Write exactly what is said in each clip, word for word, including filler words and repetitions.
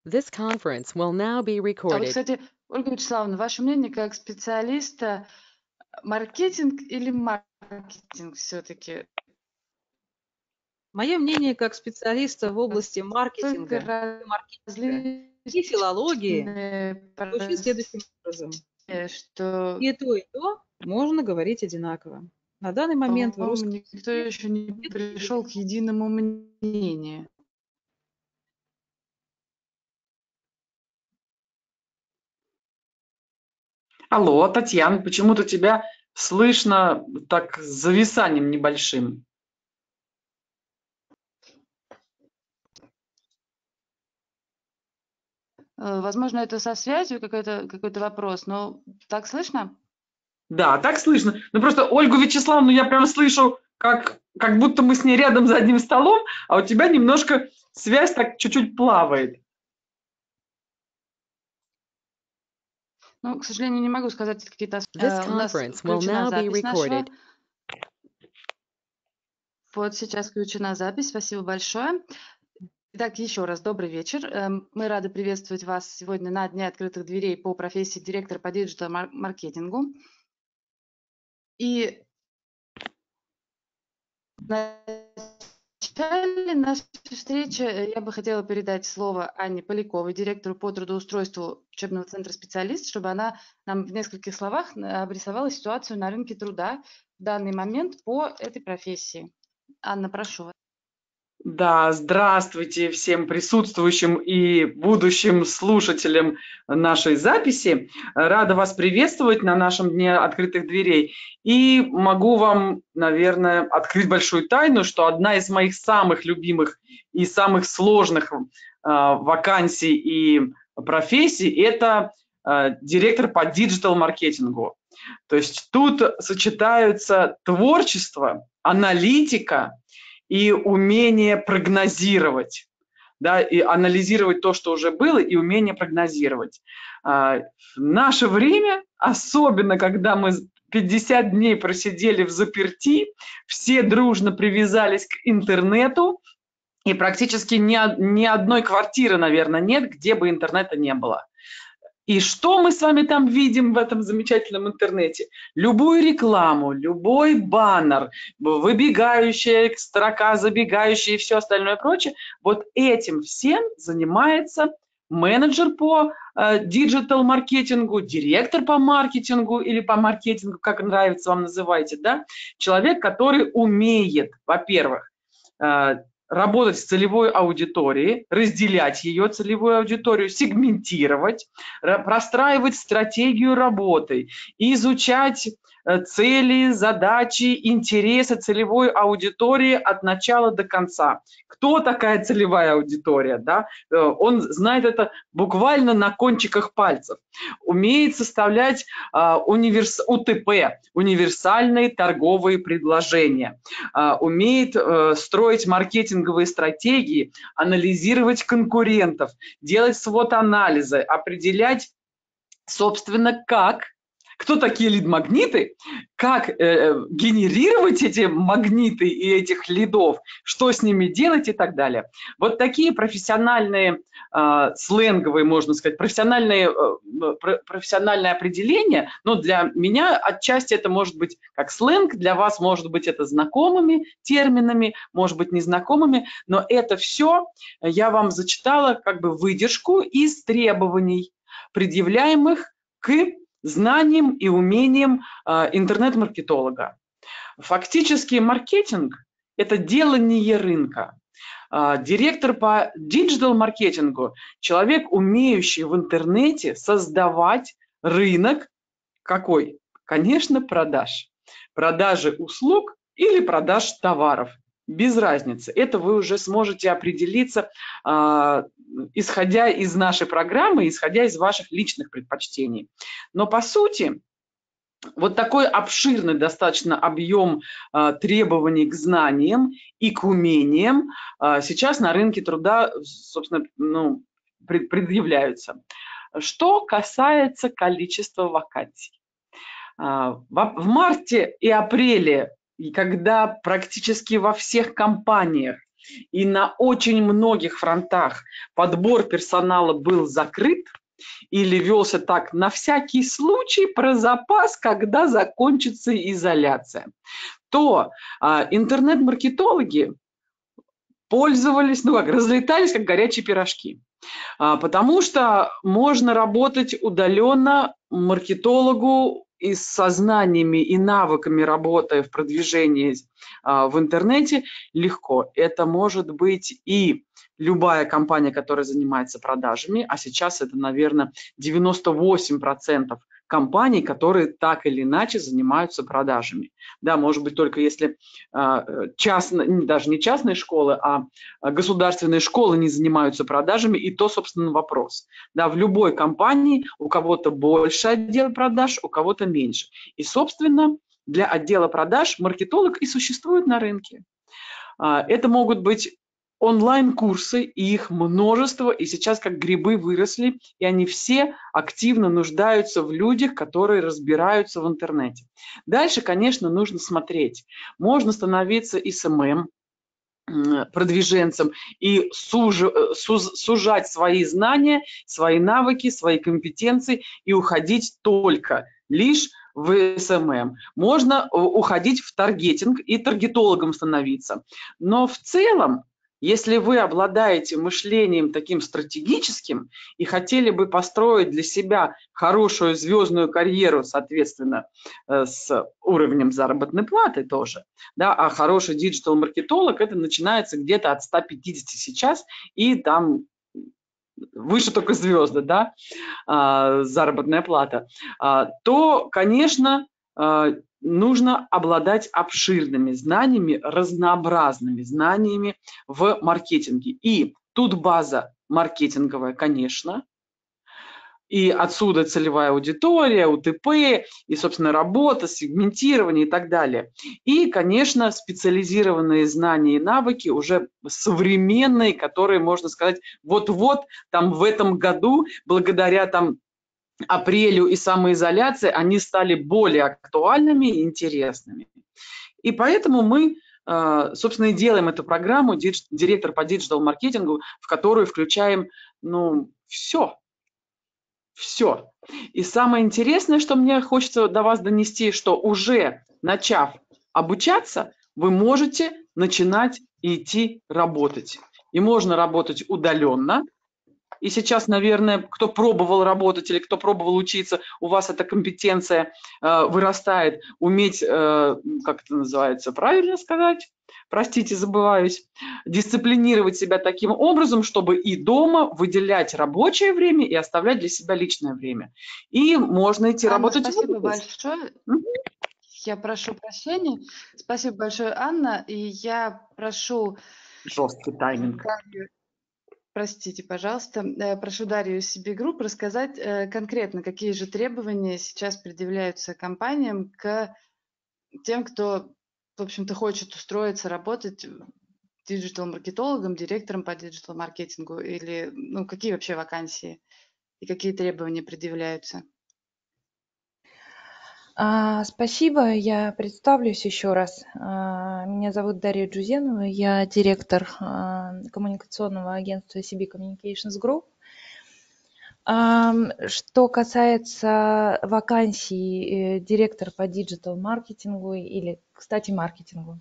This conference will now be А вот, recorded. кстати, Ольга Вячеславовна, ваше мнение как специалиста, маркетинг или маркетинг все-таки? Мое мнение как специалиста в области маркетинга, маркетинга и филологии звучит следующим образом. Что, И то, и то можно говорить одинаково. На данный момент в по-моему, русском никто языке еще не нет пришел к единому мнению. Алло, Татьяна, почему-то тебя слышно так с зависанием небольшим. Э, Возможно, это со связью какой-то какой-то вопрос, но так слышно? Да, так слышно. Ну просто Ольгу Вячеславовну я прям слышу, как, как будто мы с ней рядом за одним столом, а у тебя немножко связь так чуть-чуть плавает. Ну, к сожалению, не могу сказать какие-то... This Э, У нас conference will включена now be запись наша. recorded. Вот сейчас включена запись. Спасибо большое. Итак, еще раз добрый вечер. Эм, Мы рады приветствовать вас сегодня на Дне открытых дверей по профессии директор по диджитал-маркетингу. И в начале нашей встречи э, я бы хотела передать слово Анне Поляковой, директору по трудоустройству учебного центра «Специалист», чтобы она нам в нескольких словах э, обрисовала ситуацию на рынке труда в данный момент по этой профессии. Анна, прошу вас. Да, здравствуйте всем присутствующим и будущим слушателям нашей записи. Рада вас приветствовать на нашем Дне открытых дверей. И могу вам, наверное, открыть большую тайну, что одна из моих самых любимых и самых сложных э, вакансий и профессий – это э, директор по диджитал-маркетингу. То есть тут сочетаются творчество, аналитика и умение прогнозировать, да, и анализировать то, что уже было, и умение прогнозировать. А, в наше время, особенно когда мы пятьдесят дней просидели в заперти, все дружно привязались к интернету, и практически ни, ни одной квартиры, наверное, нет, где бы интернета не было. И что мы с вами там видим в этом замечательном интернете? Любую рекламу, любой баннер, выбегающая строка, забегающая и все остальное прочее, вот этим всем занимается менеджер по диджитал-маркетингу, директор по маркетингу или по маркетингу, как нравится вам называйте, да? Человек, который умеет, во-первых, работать с целевой аудиторией, разделять ее целевую аудиторию, сегментировать, простраивать стратегию работы, изучать цели, задачи, интересы целевой аудитории от начала до конца. Кто такая целевая аудитория? Да? Он знает это буквально на кончиках пальцев. Умеет составлять а, универс... У Т П, универсальные торговые предложения. А, умеет а, строить маркетинговые стратегии, анализировать конкурентов, делать свод-анализы, определять, собственно, как... Кто такие лид-магниты, как э, генерировать эти магниты и этих лидов, что с ними делать и так далее. Вот такие профессиональные, э, сленговые, можно сказать, профессиональные, э, профессиональные определения, но для меня отчасти это может быть как сленг, для вас может быть это знакомыми терминами, может быть незнакомыми, но это все я вам зачитала как бы выдержку из требований, предъявляемых к знанием и умением э, интернет-маркетолога. Фактически маркетинг – это делание рынка. Э, директор по диджитал-маркетингу – человек, умеющий в интернете создавать рынок. Какой? Конечно, продаж. Продажи услуг или продаж товаров. Без разницы. Это вы уже сможете определиться, э, исходя из нашей программы, исходя из ваших личных предпочтений. Но по сути, вот такой обширный достаточно объем э, требований к знаниям и к умениям э, сейчас на рынке труда, собственно, ну, пред, предъявляются. Что касается количества вакансий. Э, в, в марте и апреле, и когда практически во всех компаниях и на очень многих фронтах подбор персонала был закрыт или велся так на всякий случай про запас, когда закончится изоляция, то а, интернет-маркетологи пользовались, ну как, разлетались как горячие пирожки. А, потому что можно работать удаленно маркетологу и со знаниями и навыками работы в продвижении а, в интернете легко. Это может быть и любая компания, которая занимается продажами, а сейчас это, наверное, девяносто восемь процентов компаний, которые так или иначе занимаются продажами. Да, может быть, только если а, частные, даже не частные школы, а государственные школы не занимаются продажами, и то, собственно, вопрос. Да, в любой компании у кого-то больше отдел продаж, у кого-то меньше. И, собственно, для отдела продаж маркетолог и существует на рынке. Это могут быть онлайн-курсы, и их множество, и сейчас как грибы выросли, и они все активно нуждаются в людях, которые разбираются в интернете. Дальше, конечно, нужно смотреть. Можно становиться эс эм эм, продвиженцем и суж, суз, сужать свои знания, свои навыки, свои компетенции и уходить только лишь в эс эм эм. Можно уходить в таргетинг и таргетологом становиться. Но в целом, если вы обладаете мышлением таким стратегическим и хотели бы построить для себя хорошую звездную карьеру, соответственно, с уровнем заработной платы тоже, да, а хороший диджитал-маркетолог, это начинается где-то от ста пятидесяти сейчас, и там выше только звезды, да, заработная плата, то, конечно, нужно обладать обширными знаниями, разнообразными знаниями в маркетинге. И тут база маркетинговая, конечно, и отсюда целевая аудитория, у тэ пэ, и, собственно, работа, сегментирование и так далее. И, конечно, специализированные знания и навыки уже современные, которые, можно сказать, вот-вот там в этом году, благодаря там апрелю и самоизоляции, они стали более актуальными и интересными. И поэтому мы, собственно, и делаем эту программу «Директор по диджитал-маркетингу», в которую включаем, ну, все. Все. И самое интересное, что мне хочется до вас донести, что уже начав обучаться, вы можете начинать идти работать. И можно работать удаленно. И сейчас, наверное, кто пробовал работать или кто пробовал учиться, у вас эта компетенция э, вырастает, уметь, э, как это называется, правильно сказать, простите, забываюсь, дисциплинировать себя таким образом, чтобы и дома выделять рабочее время и оставлять для себя личное время. И можно идти Анна, работать. Спасибо большое. Mm-hmm. Я прошу прощения. Спасибо большое, Анна. И я прошу... Жесткий тайминг. Простите, пожалуйста. Прошу Дарью из си би Group рассказать конкретно, какие же требования сейчас предъявляются компаниям к тем, кто, в общем-то, хочет устроиться, работать диджитал-маркетологом, директором по диджитал-маркетингу, или ну, какие вообще вакансии и какие требования предъявляются? А, спасибо, я представлюсь еще раз. А, меня зовут Дарья Джузенова, я директор а, коммуникационного агентства си би Communications Group. А, что касается вакансий э, директор по диджитал-маркетингу или, кстати, маркетингу,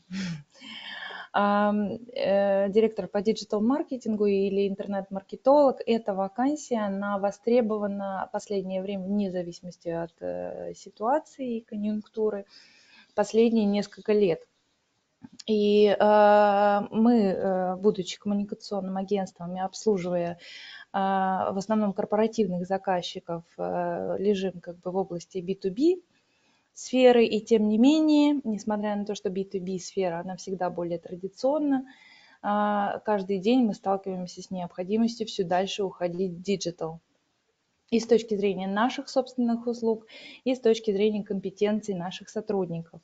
директор по диджитал-маркетингу или интернет-маркетолог, эта вакансия, она востребована в последнее время вне зависимости от э, ситуации и конъюнктуры последние несколько лет. И э, мы, э, будучи коммуникационным агентством и обслуживая э, в основном корпоративных заказчиков, э, лежим как бы в области би ту би сферы, и тем не менее, несмотря на то, что би ту би сфера, она всегда более традиционна, каждый день мы сталкиваемся с необходимостью все дальше уходить в диджитал. И с точки зрения наших собственных услуг, и с точки зрения компетенций наших сотрудников.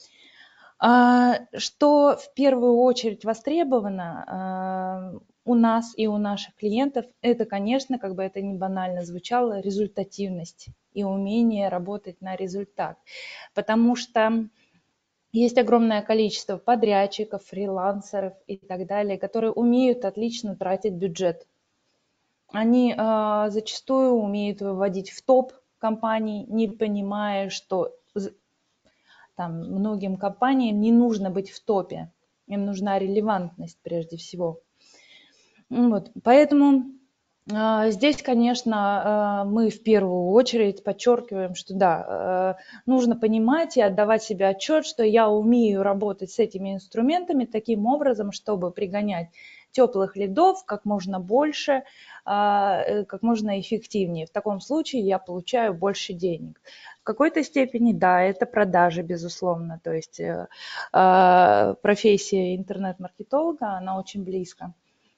Что в первую очередь востребовано у нас и у наших клиентов, это, конечно, как бы это ни банально звучало, результативность и умение работать на результат. Потому что Есть огромное количество подрядчиков, фрилансеров и так далее, которые умеют отлично тратить бюджет. Они э, зачастую умеют выводить в топ компаний, не понимая, что там, многим компаниям не нужно быть в топе, им нужна релевантность прежде всего. Вот, поэтому э, здесь, конечно, э, мы в первую очередь подчеркиваем, что да, э, нужно понимать и отдавать себе отчет, что я умею работать с этими инструментами таким образом, чтобы пригонять теплых лидов как можно больше, э, как можно эффективнее. В таком случае я получаю больше денег. В какой-то степени, да, это продажи, безусловно. То есть э, э, профессия интернет-маркетолога, она очень близка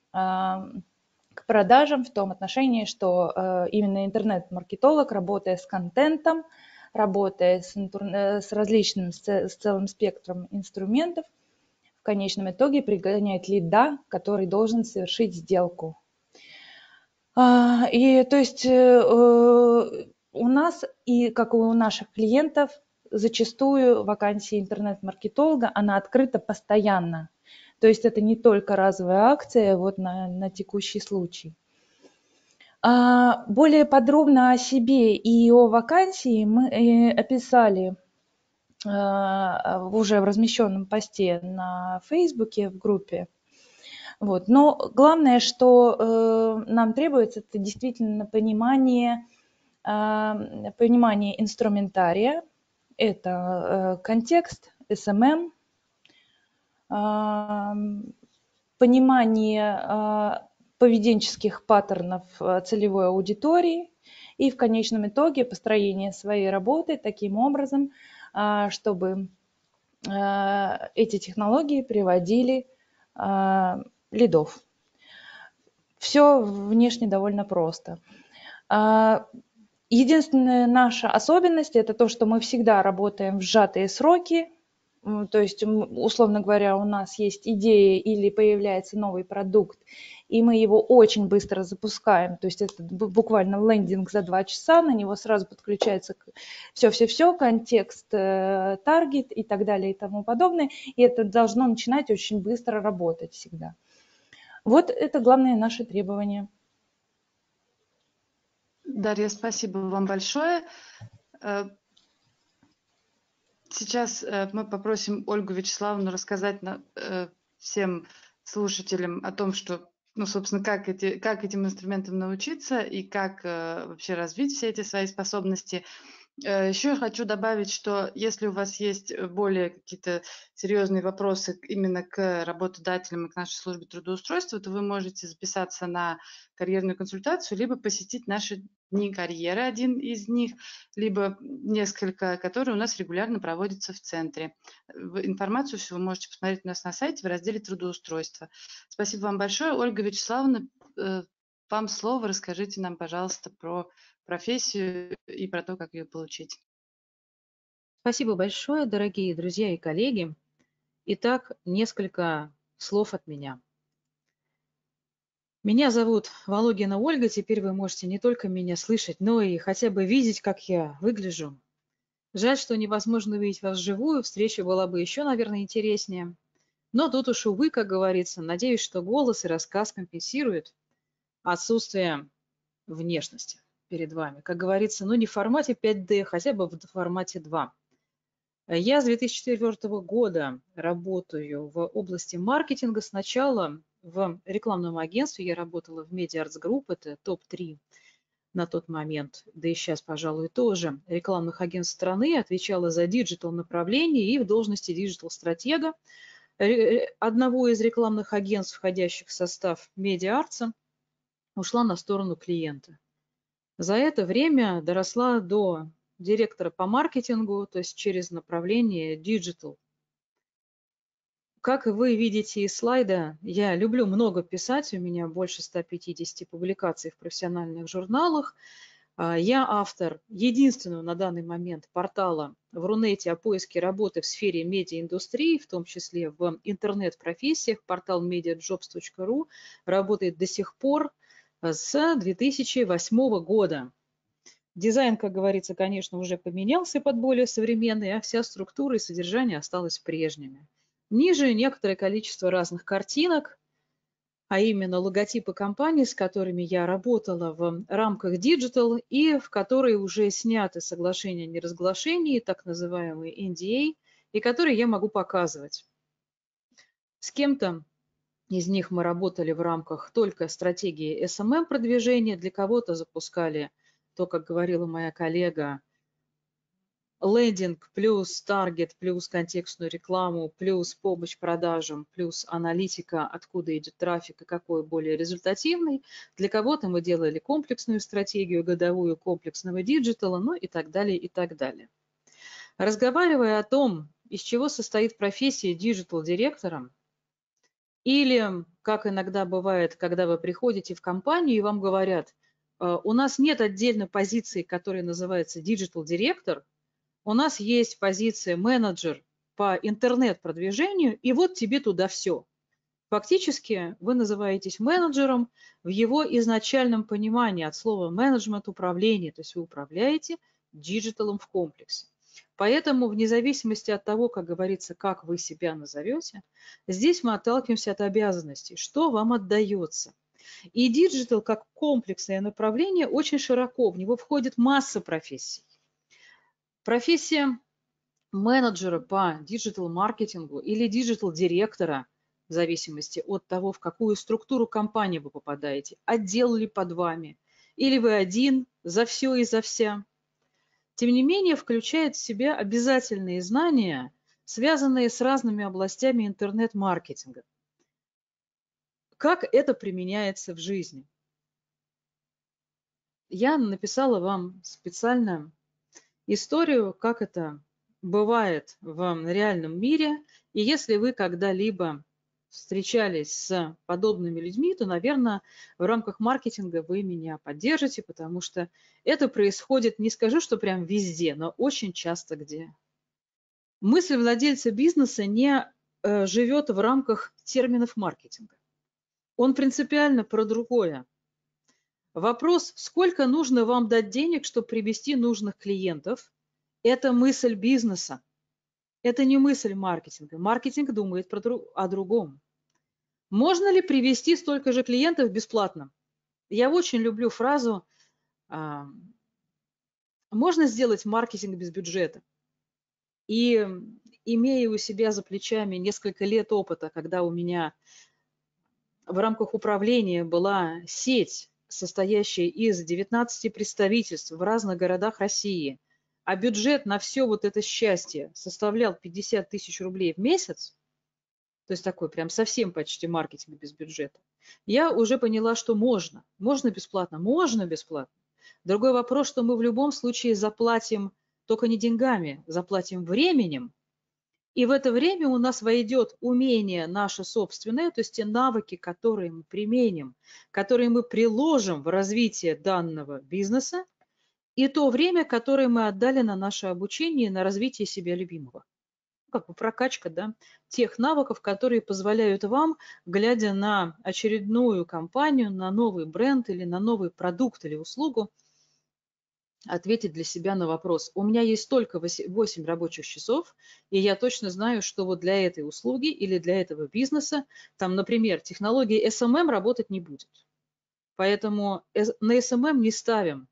к продажам в том отношении, что э, именно интернет-маркетолог, работая с контентом, работая с, с различным, с, с целым спектром инструментов, в конечном итоге пригоняет лида, который должен совершить сделку. А, и то есть э, у нас, и как у наших клиентов, зачастую вакансия интернет-маркетолога, она открыта постоянно. То есть это не только разовая акция вот на, на текущий случай. А более подробно о себе и о вакансии мы описали уже в размещенном посте на Фейсбуке в группе. Вот. Но главное, что нам требуется, это действительно понимание, понимание инструментария, это контекст, эс эм эм, понимание поведенческих паттернов целевой аудитории и в конечном итоге построение своей работы таким образом, чтобы эти технологии приводили лидов. Все внешне довольно просто. Единственная наша особенность – это то, что мы всегда работаем в сжатые сроки. То есть, условно говоря, у нас есть идея или появляется новый продукт, и мы его очень быстро запускаем. То есть это буквально лендинг за два часа, на него сразу подключается все-все-все, контекст, таргет и так далее и тому подобное. И это должно начинать очень быстро работать всегда. Вот это главное наше требование. Дарья, спасибо вам большое. Сейчас мы попросим Ольгу Вячеславовну рассказать на, всем слушателям о том, что, ну, собственно, как, эти, как этим инструментам научиться и как вообще развить все эти свои способности. Еще хочу добавить, что если у вас есть более какие-то серьезные вопросы именно к работодателям и к нашей службе трудоустройства, то вы можете записаться на карьерную консультацию, либо посетить наши дни карьеры, один из них, либо несколько, которые у нас регулярно проводятся в центре. Информацию всю вы можете посмотреть у нас на сайте в разделе трудоустройства. Спасибо вам большое. Ольга Вячеславовна, вам слово. Расскажите нам, пожалуйста, про профессию и про то, как ее получить. Спасибо большое, дорогие друзья и коллеги. Итак, несколько слов от меня. Меня зовут Вологина Ольга. Теперь вы можете не только меня слышать, но и хотя бы видеть, как я выгляжу. Жаль, что невозможно увидеть вас вживую. Встреча была бы еще, наверное, интереснее. Но тут уж, увы, как говорится, надеюсь, что голос и рассказ компенсируют отсутствие внешности перед вами. Как говорится, ну не в формате пять дэ, хотя бы в формате два. Я с две тысячи четвёртого года работаю в области маркетинга. Сначала в рекламном агентстве я работала в Media Arts Group, это топ три на тот момент, да и сейчас, пожалуй, тоже, рекламных агентств страны, отвечала за диджитал направление и в должности диджитал-стратега одного из рекламных агентств, входящих в состав Media Arts, ушла на сторону клиента. За это время доросла до директора по маркетингу, то есть через направление диджитал. Как вы видите из слайда, я люблю много писать, у меня больше ста пятидесяти публикаций в профессиональных журналах. Я автор единственного на данный момент портала в Рунете о поиске работы в сфере медиаиндустрии, в том числе в интернет-профессиях. Портал медиаджобс точка ру работает до сих пор с две тысячи восьмого года. Дизайн, как говорится, конечно, уже поменялся под более современный, а вся структура и содержание осталось прежними. Ниже некоторое количество разных картинок, а именно логотипы компаний, с которыми я работала в рамках Digital и в которые уже сняты соглашения о неразглашении, так называемые эн ди эй, и которые я могу показывать. С кем-то из них мы работали в рамках только стратегии эс эм эм продвижения, для кого-то запускали то, как говорила моя коллега, лендинг плюс таргет, плюс контекстную рекламу, плюс помощь продажам, плюс аналитика, откуда идет трафик и какой более результативный. Для кого-то мы делали комплексную стратегию, годовую комплексного диджитала, ну и так далее, и так далее. Разговаривая о том, из чего состоит профессия диджитал-директора, или, как иногда бывает, когда вы приходите в компанию и вам говорят, у нас нет отдельной позиции, которая называется Digital Director, у нас есть позиция менеджер по интернет-продвижению, и вот тебе туда все. Фактически вы называетесь менеджером в его изначальном понимании от слова менеджмент управление, то есть вы управляете диджиталом в комплексе. Поэтому вне зависимости от того, как говорится, как вы себя назовете, здесь мы отталкиваемся от обязанностей, что вам отдается. И диджитал как комплексное направление очень широко, в него входит масса профессий. Профессия менеджера по диджитал-маркетингу или диджитал-директора, в зависимости от того, в какую структуру компании вы попадаете, отдел ли под вами, или вы один за все и за вся, тем не менее включает в себя обязательные знания, связанные с разными областями интернет-маркетинга. Как это применяется в жизни? Я написала вам специально историю, как это бывает в реальном мире. И если вы когда-либо встречались с подобными людьми, то, наверное, в рамках маркетинга вы меня поддержите, потому что это происходит, не скажу, что прям везде, но очень часто где. Мысль владельца бизнеса не э, живет в рамках терминов маркетинга. Он принципиально про другое. Вопрос, сколько нужно вам дать денег, чтобы привести нужных клиентов, это мысль бизнеса. Это не мысль маркетинга. Маркетинг думает про друг, о другом. Можно ли привести столько же клиентов бесплатно? Я очень люблю фразу а, «можно сделать маркетинг без бюджета». И имея у себя за плечами несколько лет опыта, когда у меня в рамках управления была сеть, состоящая из девятнадцати представительств в разных городах России, а бюджет на все вот это счастье составлял пятьдесят тысяч рублей в месяц, то есть такой прям совсем почти маркетинг без бюджета, я уже поняла, что можно. Можно бесплатно? Можно бесплатно. Другой вопрос, что мы в любом случае заплатим только не деньгами, заплатим временем. И в это время у нас войдет умение наше собственное, то есть те навыки, которые мы применим, которые мы приложим в развитие данного бизнеса, и то время, которое мы отдали на наше обучение, на развитие себя любимого. Как бы прокачка, да, тех навыков, которые позволяют вам, глядя на очередную компанию, на новый бренд или на новый продукт или услугу, ответить для себя на вопрос. У меня есть только восемь рабочих часов, и я точно знаю, что вот для этой услуги или для этого бизнеса, там, например, технология эс эм эм работать не будет. Поэтому на эс эм эм не ставим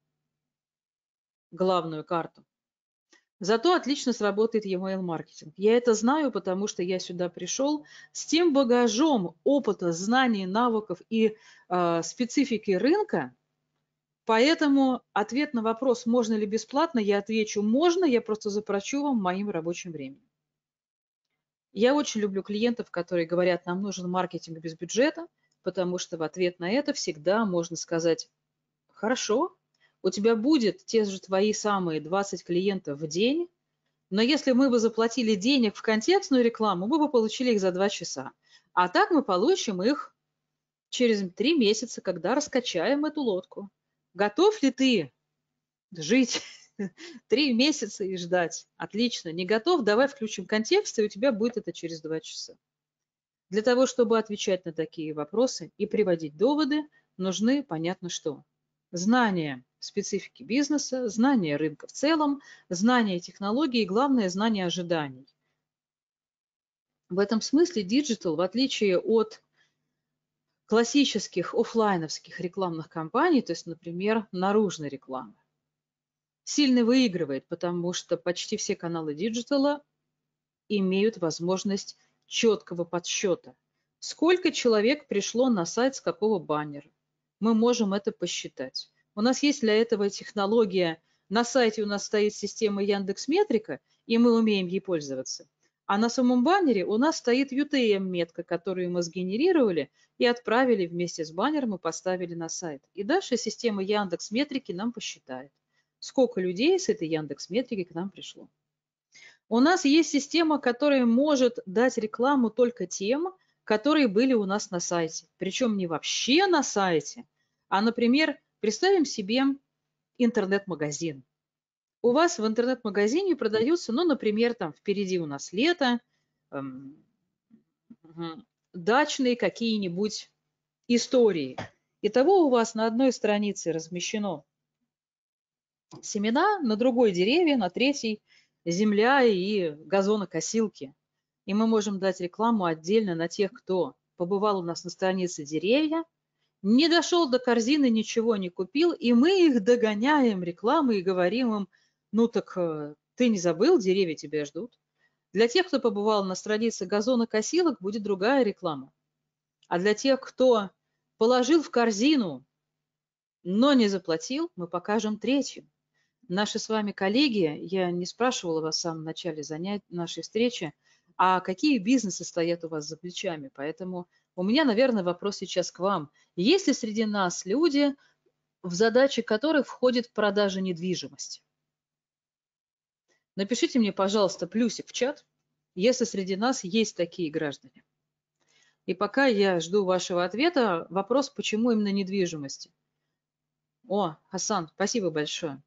главную карту. Зато отлично сработает e-mail маркетинг. Я это знаю, потому что я сюда пришел с тем багажом опыта, знаний, навыков и э, специфики рынка. Поэтому ответ на вопрос, можно ли бесплатно, я отвечу, можно, я просто заплачу вам моим рабочим временем. Я очень люблю клиентов, которые говорят, нам нужен маркетинг без бюджета, потому что в ответ на это всегда можно сказать, хорошо, у тебя будет те же твои самые двадцать клиентов в день, но если мы бы заплатили денег в контекстную рекламу, мы бы получили их за два часа. А так мы получим их через три месяца, когда раскачаем эту лодку. Готов ли ты жить три месяца и ждать? Отлично. Не готов? Давай включим контекст, и у тебя будет это через два часа. Для того, чтобы отвечать на такие вопросы и приводить доводы, нужны, понятно что, знания специфики бизнеса, знание рынка в целом, знание технологий и, главное, знание ожиданий. В этом смысле диджитал, в отличие от классических офлайновских рекламных кампаний, то есть, например, наружной рекламы, сильно выигрывает, потому что почти все каналы диджитала имеют возможность четкого подсчета. Сколько человек пришло на сайт с какого баннера? Мы можем это посчитать. У нас есть для этого технология. На сайте у нас стоит система Яндекс.Метрика, и мы умеем ей пользоваться. А на самом баннере у нас стоит ю ти эм-метка, которую мы сгенерировали и отправили вместе с баннером и поставили на сайт. И дальше система Яндекс.Метрики нам посчитает, сколько людей с этой Яндекс.Метрики к нам пришло. У нас есть система, которая может дать рекламу только тем, которые были у нас на сайте. Причем не вообще на сайте, а, например, представим себе интернет-магазин. У вас в интернет-магазине продаются, ну, например, там впереди у нас лето, эм, дачные какие-нибудь истории. Итого у вас на одной странице размещено семена, на другой деревья, на третьей земля и газонокосилки. И мы можем дать рекламу отдельно на тех, кто побывал у нас на странице деревья, не дошел до корзины, ничего не купил, и мы их догоняем рекламой и говорим им: ну так ты не забыл, деревья тебя ждут. Для тех, кто побывал на странице газонокосилок, будет другая реклама. А для тех, кто положил в корзину, но не заплатил, мы покажем третью. Наши с вами коллеги, я не спрашивала вас в самом начале занятий нашей встречи, а какие бизнесы стоят у вас за плечами. Поэтому у меня, наверное, вопрос сейчас к вам. Есть ли среди нас люди, в задачи которых входит продажа недвижимости? Напишите мне, пожалуйста, плюсик в чат, если среди нас есть такие граждане. И пока я жду вашего ответа, вопрос, почему именно недвижимости? О, Хасан, спасибо большое.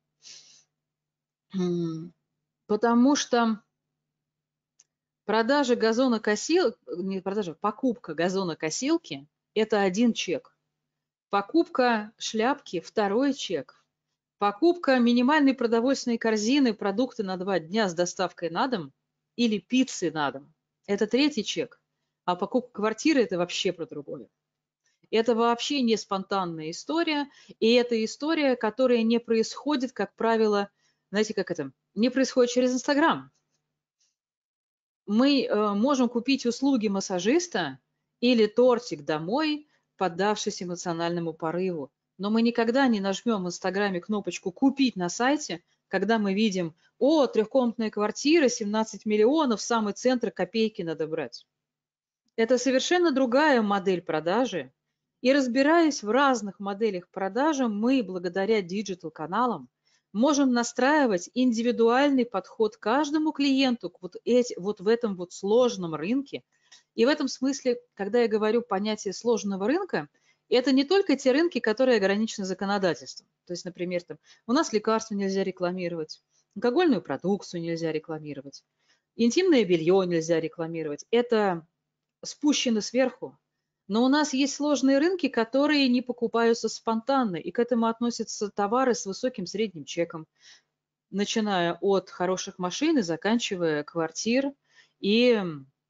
Потому что продажа газонокосилки, не продажа, покупка газонокосилки – это один чек. Покупка шляпки – второй чек. Покупка минимальной продовольственной корзины, продукты на два дня с доставкой на дом или пиццы на дом – это третий чек. А покупка квартиры – это вообще про другое. Это вообще не спонтанная история, и это история, которая не происходит, как правило, знаете, как это, не происходит через Инстаграм. Мы э, можем купить услуги массажиста или тортик домой, поддавшись эмоциональному порыву, но мы никогда не нажмем в Инстаграме кнопочку «Купить» на сайте, когда мы видим: о, трехкомнатная квартира, семнадцать миллионов, самый центр, копейки надо брать. Это совершенно другая модель продажи. И разбираясь в разных моделях продажи, мы, благодаря диджитал-каналам, можем настраивать индивидуальный подход каждому клиенту вот, эти, вот в этом вот сложном рынке. И в этом смысле, когда я говорю понятие сложного рынка, это не только те рынки, которые ограничены законодательством. То есть, например, там, у нас лекарства нельзя рекламировать, алкогольную продукцию нельзя рекламировать, интимное белье нельзя рекламировать. Это спущено сверху. Но у нас есть сложные рынки, которые не покупаются спонтанно, и к этому относятся товары с высоким средним чеком, начиная от хороших машин и заканчивая квартир и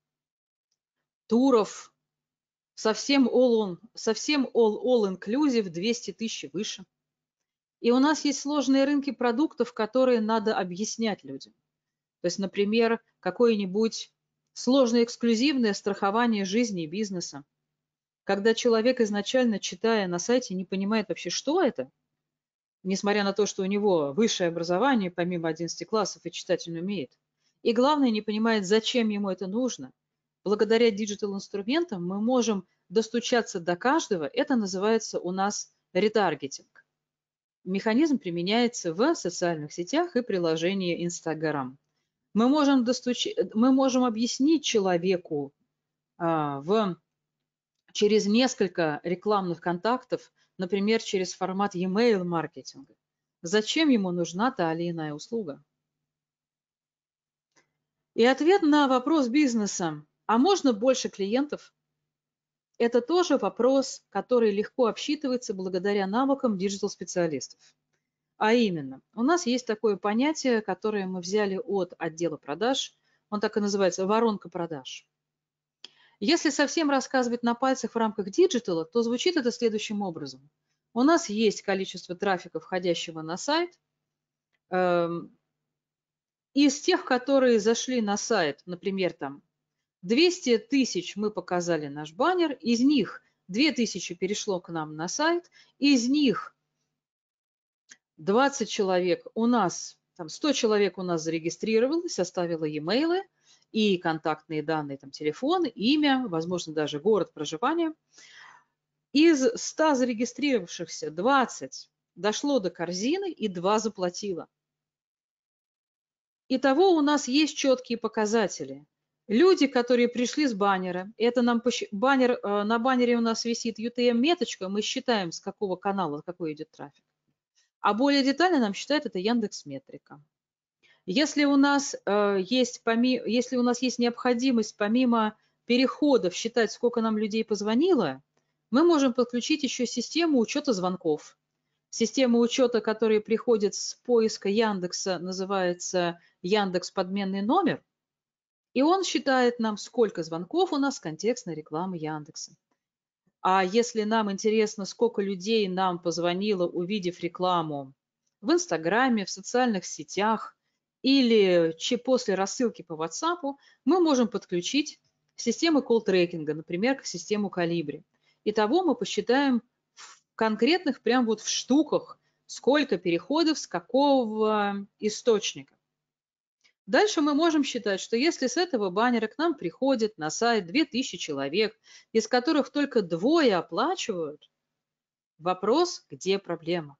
туров, совсем all, совсем all, all inclusive двести тысяч выше. И у нас есть сложные рынки продуктов, которые надо объяснять людям. То есть, например, какое-нибудь сложное эксклюзивное страхование жизни и бизнеса. Когда человек, изначально читая на сайте, не понимает вообще, что это, несмотря на то, что у него высшее образование, помимо одиннадцати классов, и читать он умеет. И главное, не понимает, зачем ему это нужно. Благодаря диджитал-инструментам мы можем достучаться до каждого. Это называется у нас ретаргетинг. Механизм применяется в социальных сетях и приложении Instagram. Мы можем, достуч... мы можем объяснить человеку а, в... через несколько рекламных контактов, например, через формат e-mail маркетинга, зачем ему нужна та или иная услуга. И ответ на вопрос бизнеса: а можно больше клиентов? Это тоже вопрос, который легко обсчитывается благодаря навыкам диджитал-специалистов. А именно, у нас есть такое понятие, которое мы взяли от отдела продаж, он так и называется воронка продаж. Если совсем рассказывать на пальцах в рамках диджитала, то звучит это следующим образом. У нас есть количество трафика, входящего на сайт. Из тех, которые зашли на сайт, например, там двести тысяч мы показали наш баннер, из них две тысячи перешло к нам на сайт, из них двадцать человек у нас, там сто человек у нас зарегистрировалось, оставило e-mail и контактные данные, там телефон, имя, возможно, даже город проживания. Из ста зарегистрировавшихся двадцать дошло до корзины и два заплатило. Итого у нас есть четкие показатели. Люди, которые пришли с баннера, это нам баннер, на баннере у нас висит ю ти эм-меточка, мы считаем, с какого канала какой идет трафик. А более детально нам считает это Яндекс.Метрика. Если у нас есть, помимо, если у нас есть необходимость помимо переходов считать, сколько нам людей позвонило, мы можем подключить еще систему учета звонков. Система учета, которая приходит с поиска Яндекса, называется Яндекс подменный номер. И он считает нам, сколько звонков у нас с контекстной рекламы Яндекса. А если нам интересно, сколько людей нам позвонило, увидев рекламу в Инстаграме, в социальных сетях или после рассылки по WhatsApp, мы можем подключить систему колл-трекинга, например, к систему Колибри. Итого мы посчитаем в конкретных, прям вот в штуках, сколько переходов с какого источника. Дальше мы можем считать, что если с этого баннера к нам приходит на сайт две тысячи человек, из которых только двое оплачивают, вопрос, где проблема?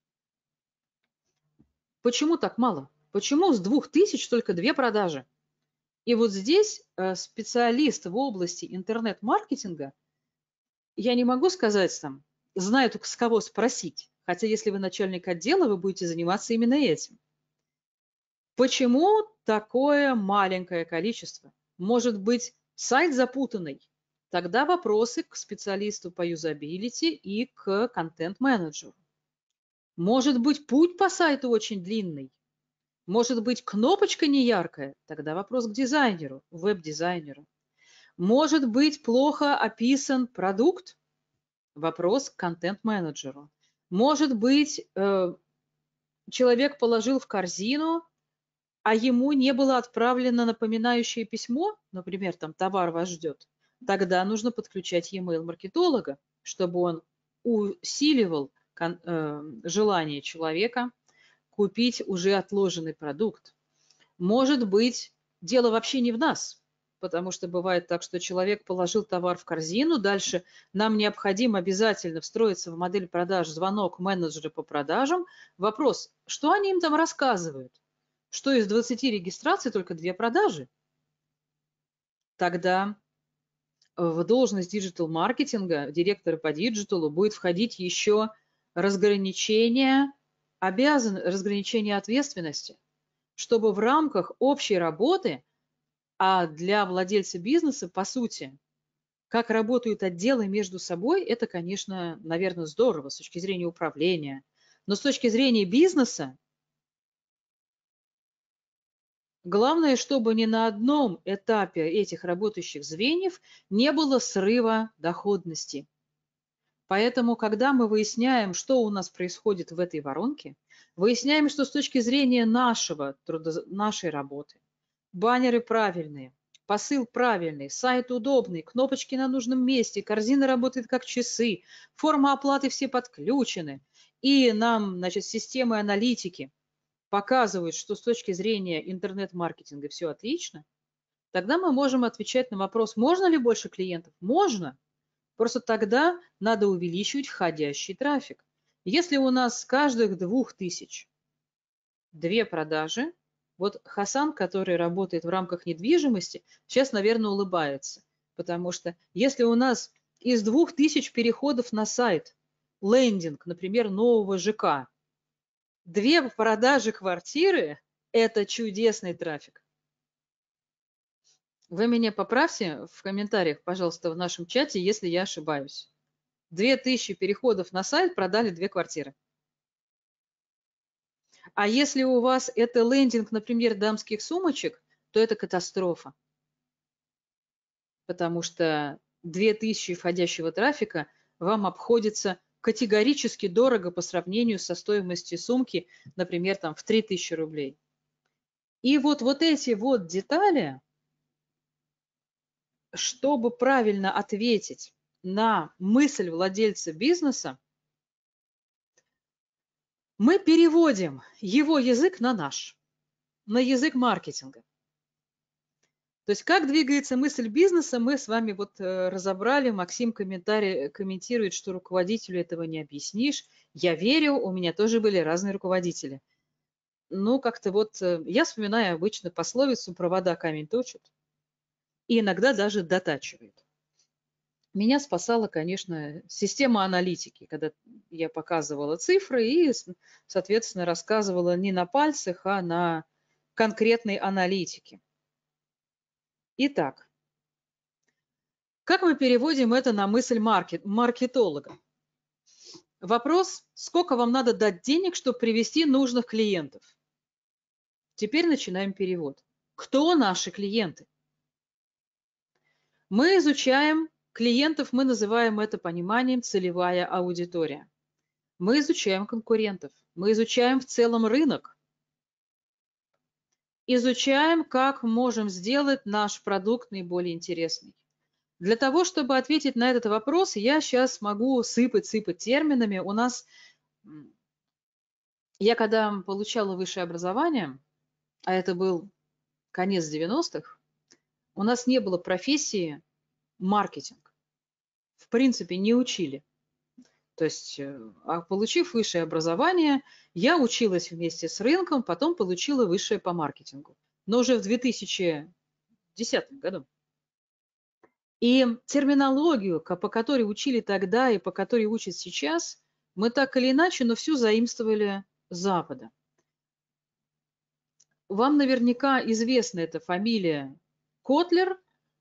Почему так мало? Почему с двух тысяч только две продажи? И вот здесь специалист в области интернет-маркетинга, я не могу сказать там, знает, с кого спросить, хотя если вы начальник отдела, вы будете заниматься именно этим. Почему такое маленькое количество? Может быть, сайт запутанный? Тогда вопросы к специалисту по юзабилити и к контент-менеджеру. Может быть, путь по сайту очень длинный? Может быть, кнопочка неяркая? Тогда вопрос к дизайнеру, веб-дизайнеру. Может быть, плохо описан продукт? Вопрос к контент-менеджеру. Может быть, человек положил в корзину, а ему не было отправлено напоминающее письмо, например, там товар вас ждет, тогда нужно подключать e-mail-маркетолога, чтобы он усиливал э, желание человека купить уже отложенный продукт. Может быть, дело вообще не в нас, потому что бывает так, что человек положил товар в корзину, дальше нам необходимо обязательно встроиться в модель продаж звонок менеджера по продажам. Вопрос, что они им там рассказывают? Что из двадцати регистраций только две продажи? Тогда в должность диджитал-маркетинга, директора по диджиталу, будет входить еще разграничение, обязан, разграничение ответственности, чтобы в рамках общей работы, а для владельца бизнеса, по сути, как работают отделы между собой, это, конечно, наверное, здорово с точки зрения управления. Но с точки зрения бизнеса, главное, чтобы ни на одном этапе этих работающих звеньев не было срыва доходности. Поэтому, когда мы выясняем, что у нас происходит в этой воронке, выясняем, что с точки зрения нашего, нашей работы, баннеры правильные, посыл правильный, сайт удобный, кнопочки на нужном месте, корзина работает как часы, форма оплаты все подключены, и нам, значит, системы аналитики показывают, что с точки зрения интернет-маркетинга все отлично, тогда мы можем отвечать на вопрос, можно ли больше клиентов? Можно. Просто тогда надо увеличивать входящий трафик. Если у нас с каждых двух тысяч две продажи, вот Хасан, который работает в рамках недвижимости, сейчас, наверное, улыбается, потому что если у нас из двух тысяч переходов на сайт, лендинг, например, нового ЖК, две продажи квартиры – это чудесный трафик. Вы меня поправьте в комментариях, пожалуйста, в нашем чате, если я ошибаюсь. Две тысячи переходов на сайт продали две квартиры. А если у вас это лендинг, например, дамских сумочек, то это катастрофа. Потому что две тысячи входящего трафика вам обходится категорически дорого по сравнению со стоимостью сумки, например, там в три тысячи рублей. И вот, вот эти вот детали, чтобы правильно ответить на мысль владельца бизнеса, мы переводим его язык на наш, на язык маркетинга. То есть как двигается мысль бизнеса, мы с вами вот э, разобрали. Максим комментарий, комментирует, что руководителю этого не объяснишь. Я верю, у меня тоже были разные руководители. Ну, как-то вот э, я вспоминаю обычно пословицу «провода камень точат» и иногда даже дотачивает. Меня спасала, конечно, система аналитики, когда я показывала цифры и, соответственно, рассказывала не на пальцах, а на конкретной аналитике. Итак, как мы переводим это на мысль маркет, маркетолога? Вопрос, сколько вам надо дать денег, чтобы привести нужных клиентов? Теперь начинаем перевод. Кто наши клиенты? Мы изучаем клиентов, мы называем это пониманием целевая аудитория. Мы изучаем конкурентов, мы изучаем в целом рынок, изучаем, как можем сделать наш продукт наиболее интересный. Для того, чтобы ответить на этот вопрос, я сейчас могу сыпать-сыпать терминами. У нас, я когда получала высшее образование, а это был конец девяностых, у нас не было профессии маркетинг. В принципе, не учили. То есть, получив высшее образование, я училась вместе с рынком, потом получила высшее по маркетингу. Но уже в две тысячи десятом году. И терминологию, по которой учили тогда и по которой учат сейчас, мы так или иначе, но всю заимствовали с Запада. Вам наверняка известна эта фамилия Котлер,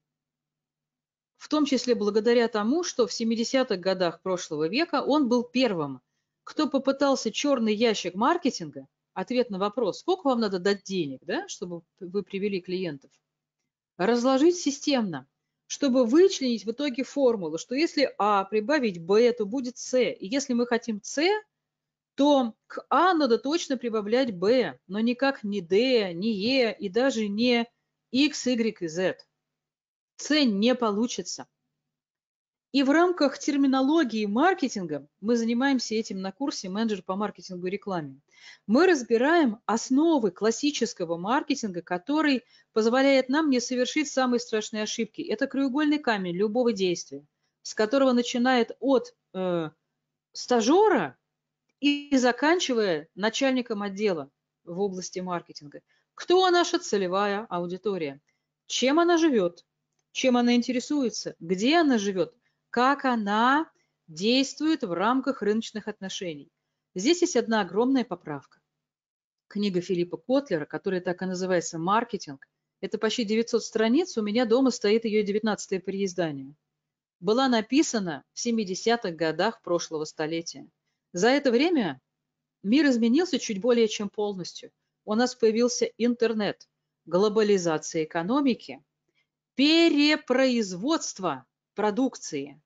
в том числе благодаря тому, что в семидесятых годах прошлого века он был первым, кто попытался черный ящик маркетинга, ответ на вопрос, сколько вам надо дать денег, да, чтобы вы привели клиентов, разложить системно, чтобы вычленить в итоге формулу, что если А прибавить Б, то будет С. И если мы хотим С, то к А надо точно прибавлять Б, но никак не Д, не Е и даже не X, Y и Z. С не получится. И в рамках терминологии маркетинга, мы занимаемся этим на курсе «Менеджер по маркетингу и рекламе», мы разбираем основы классического маркетинга, который позволяет нам не совершить самые страшные ошибки. Это краеугольный камень любого действия, с которого начинает от э, стажера и заканчивая начальником отдела в области маркетинга. Кто наша целевая аудитория? Чем она живет? Чем она интересуется? Где она живет? Как она действует в рамках рыночных отношений. Здесь есть одна огромная поправка. Книга Филиппа Котлера, которая так и называется «Маркетинг», это почти девятьсот страниц, у меня дома стоит ее девятнадцатое переиздание. Была написана в семидесятых годах прошлого столетия. За это время мир изменился чуть более чем полностью. У нас появился интернет, глобализация экономики, перепроизводство продукции.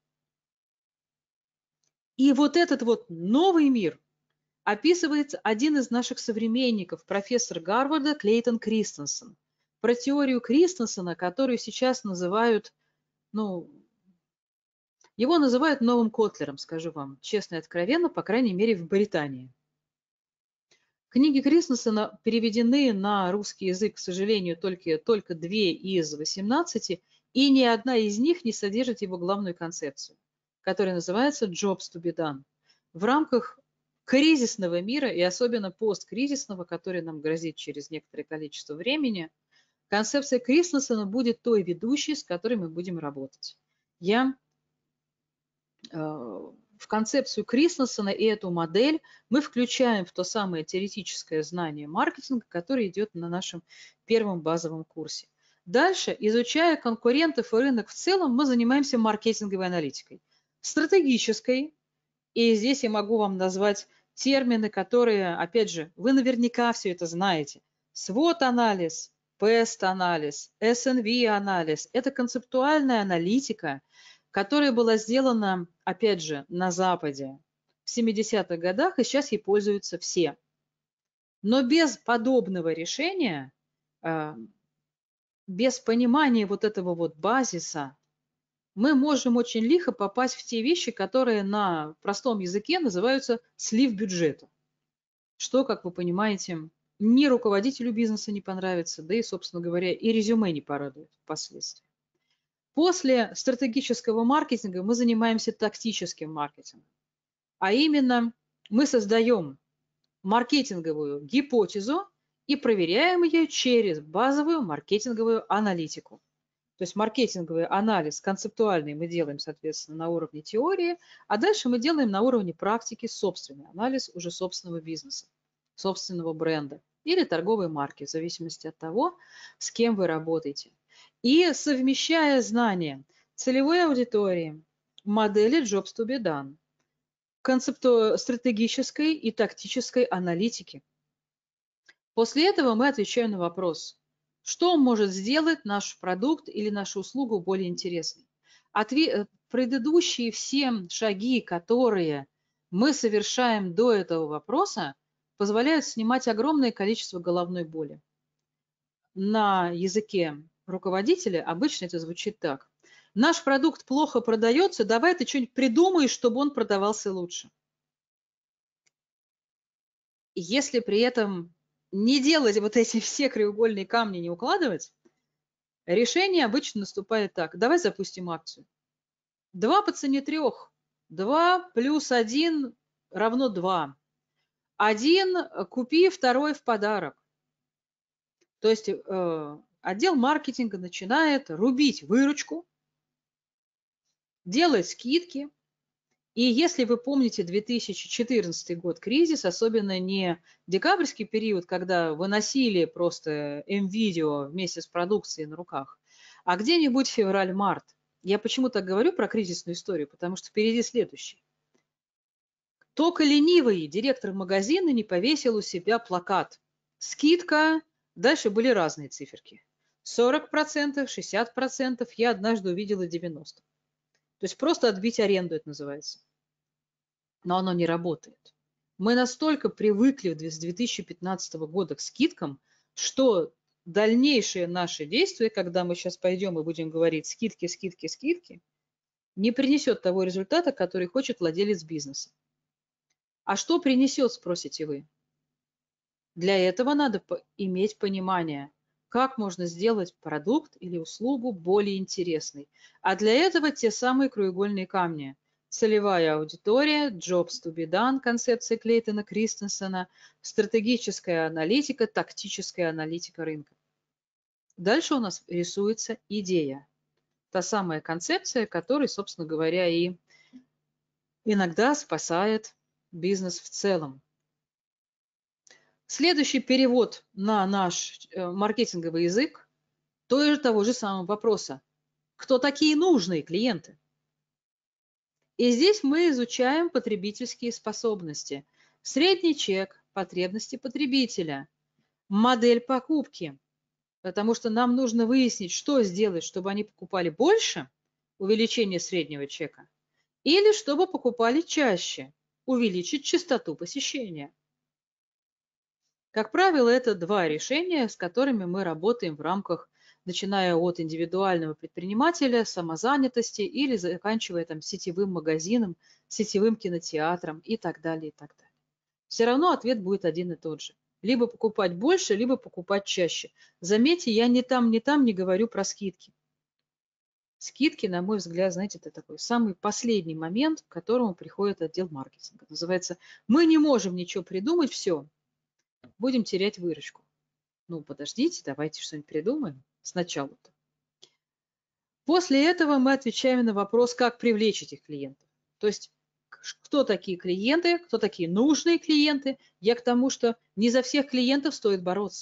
И вот этот вот новый мир описывает один из наших современников, профессор Гарварда Клейтон Кристенсен. Про теорию Кристенсена, которую сейчас называют, ну, его называют новым Котлером, скажу вам честно и откровенно, по крайней мере в Британии. Книги Кристенсена переведены на русский язык, к сожалению, только, только две из восемнадцати, и ни одна из них не содержит его главную концепцию, которая называется «Jobs to be done». В рамках кризисного мира, и особенно посткризисного, который нам грозит через некоторое количество времени, концепция Кристенсена будет той ведущей, с которой мы будем работать. Я э, в концепцию Кристенсена и эту модель мы включаем в то самое теоретическое знание маркетинга, которое идет на нашем первом базовом курсе. Дальше, изучая конкурентов и рынок в целом, мы занимаемся маркетинговой аналитикой. Стратегической, и здесь я могу вам назвать термины, которые, опять же, вы наверняка все это знаете. свот-анализ, пест-анализ, эс эн ви-анализ – это концептуальная аналитика, которая была сделана, опять же, на Западе в семидесятых годах, и сейчас ей пользуются все. Но без подобного решения, без понимания вот этого вот базиса, мы можем очень лихо попасть в те вещи, которые на простом языке называются слив бюджета. Что, как вы понимаете, ни руководителю бизнеса не понравится, да и, собственно говоря, и резюме не порадует впоследствии. После стратегического маркетинга мы занимаемся тактическим маркетингом. А именно мы создаем маркетинговую гипотезу и проверяем ее через базовую маркетинговую аналитику. То есть маркетинговый анализ концептуальный мы делаем, соответственно, на уровне теории, а дальше мы делаем на уровне практики собственный анализ уже собственного бизнеса, собственного бренда или торговой марки, в зависимости от того, с кем вы работаете. И совмещая знания целевой аудитории, модели Jobs to be done, концепту стратегической и тактической аналитики. После этого мы отвечаем на вопрос, что может сделать наш продукт или нашу услугу более интересной. Отве- предыдущие все шаги, которые мы совершаем до этого вопроса, позволяют снимать огромное количество головной боли. На языке руководителя обычно это звучит так. Наш продукт плохо продается, давай ты что-нибудь придумаешь, чтобы он продавался лучше. Если при этом не делать вот эти все краеугольные камни, не укладывать, решение обычно наступает так. Давай запустим акцию. два по цене трех. два плюс один равно два. один купи, второй в подарок. То есть э, отдел маркетинга начинает рубить выручку, делать скидки. И если вы помните две тысячи четырнадцатый год кризис, особенно не декабрьский период, когда выносили просто эм-видео вместе с продукцией на руках, а где-нибудь февраль-март. Я почему так говорю про кризисную историю? Потому что впереди следующий. Только ленивый директор магазина не повесил у себя плакат. Скидка. Дальше были разные циферки. сорок процентов, шестьдесят процентов. Я однажды увидела девяносто процентов. То есть просто отбить аренду это называется. Но оно не работает. Мы настолько привыкли с две тысячи пятнадцатого года к скидкам, что дальнейшие наши действия, когда мы сейчас пойдем и будем говорить скидки, скидки, скидки, не принесет того результата, который хочет владелец бизнеса. А что принесет, спросите вы? Для этого надо иметь понимание, как можно сделать продукт или услугу более интересной. А для этого те самые краеугольные камни. Целевая аудитория, Jobs to be done, концепция Клейтона Кристенсена, стратегическая аналитика, тактическая аналитика рынка. Дальше у нас рисуется идея. Та самая концепция, которая, собственно говоря, и иногда спасает бизнес в целом. Следующий перевод на наш маркетинговый язык того же, того же самого вопроса. Кто такие нужные клиенты? И здесь мы изучаем потребительские способности. Средний чек, потребности потребителя, модель покупки. Потому что нам нужно выяснить, что сделать, чтобы они покупали больше, увеличение среднего чека, или чтобы покупали чаще, увеличить частоту посещения. Как правило, это два решения, с которыми мы работаем в рамках, начиная от индивидуального предпринимателя, самозанятости или заканчивая там сетевым магазином, сетевым кинотеатром и так далее, и так далее. Все равно ответ будет один и тот же. Либо покупать больше, либо покупать чаще. Заметьте, я ни там, ни там не говорю про скидки. Скидки, на мой взгляд, знаете, это такой самый последний момент, к которому приходит отдел маркетинга. Называется, мы не можем ничего придумать, все, будем терять выручку. Ну, подождите, давайте что-нибудь придумаем сначала-то. После этого мы отвечаем на вопрос, как привлечь этих клиентов. То есть, кто такие клиенты, кто такие нужные клиенты. Я к тому, что не за всех клиентов стоит бороться.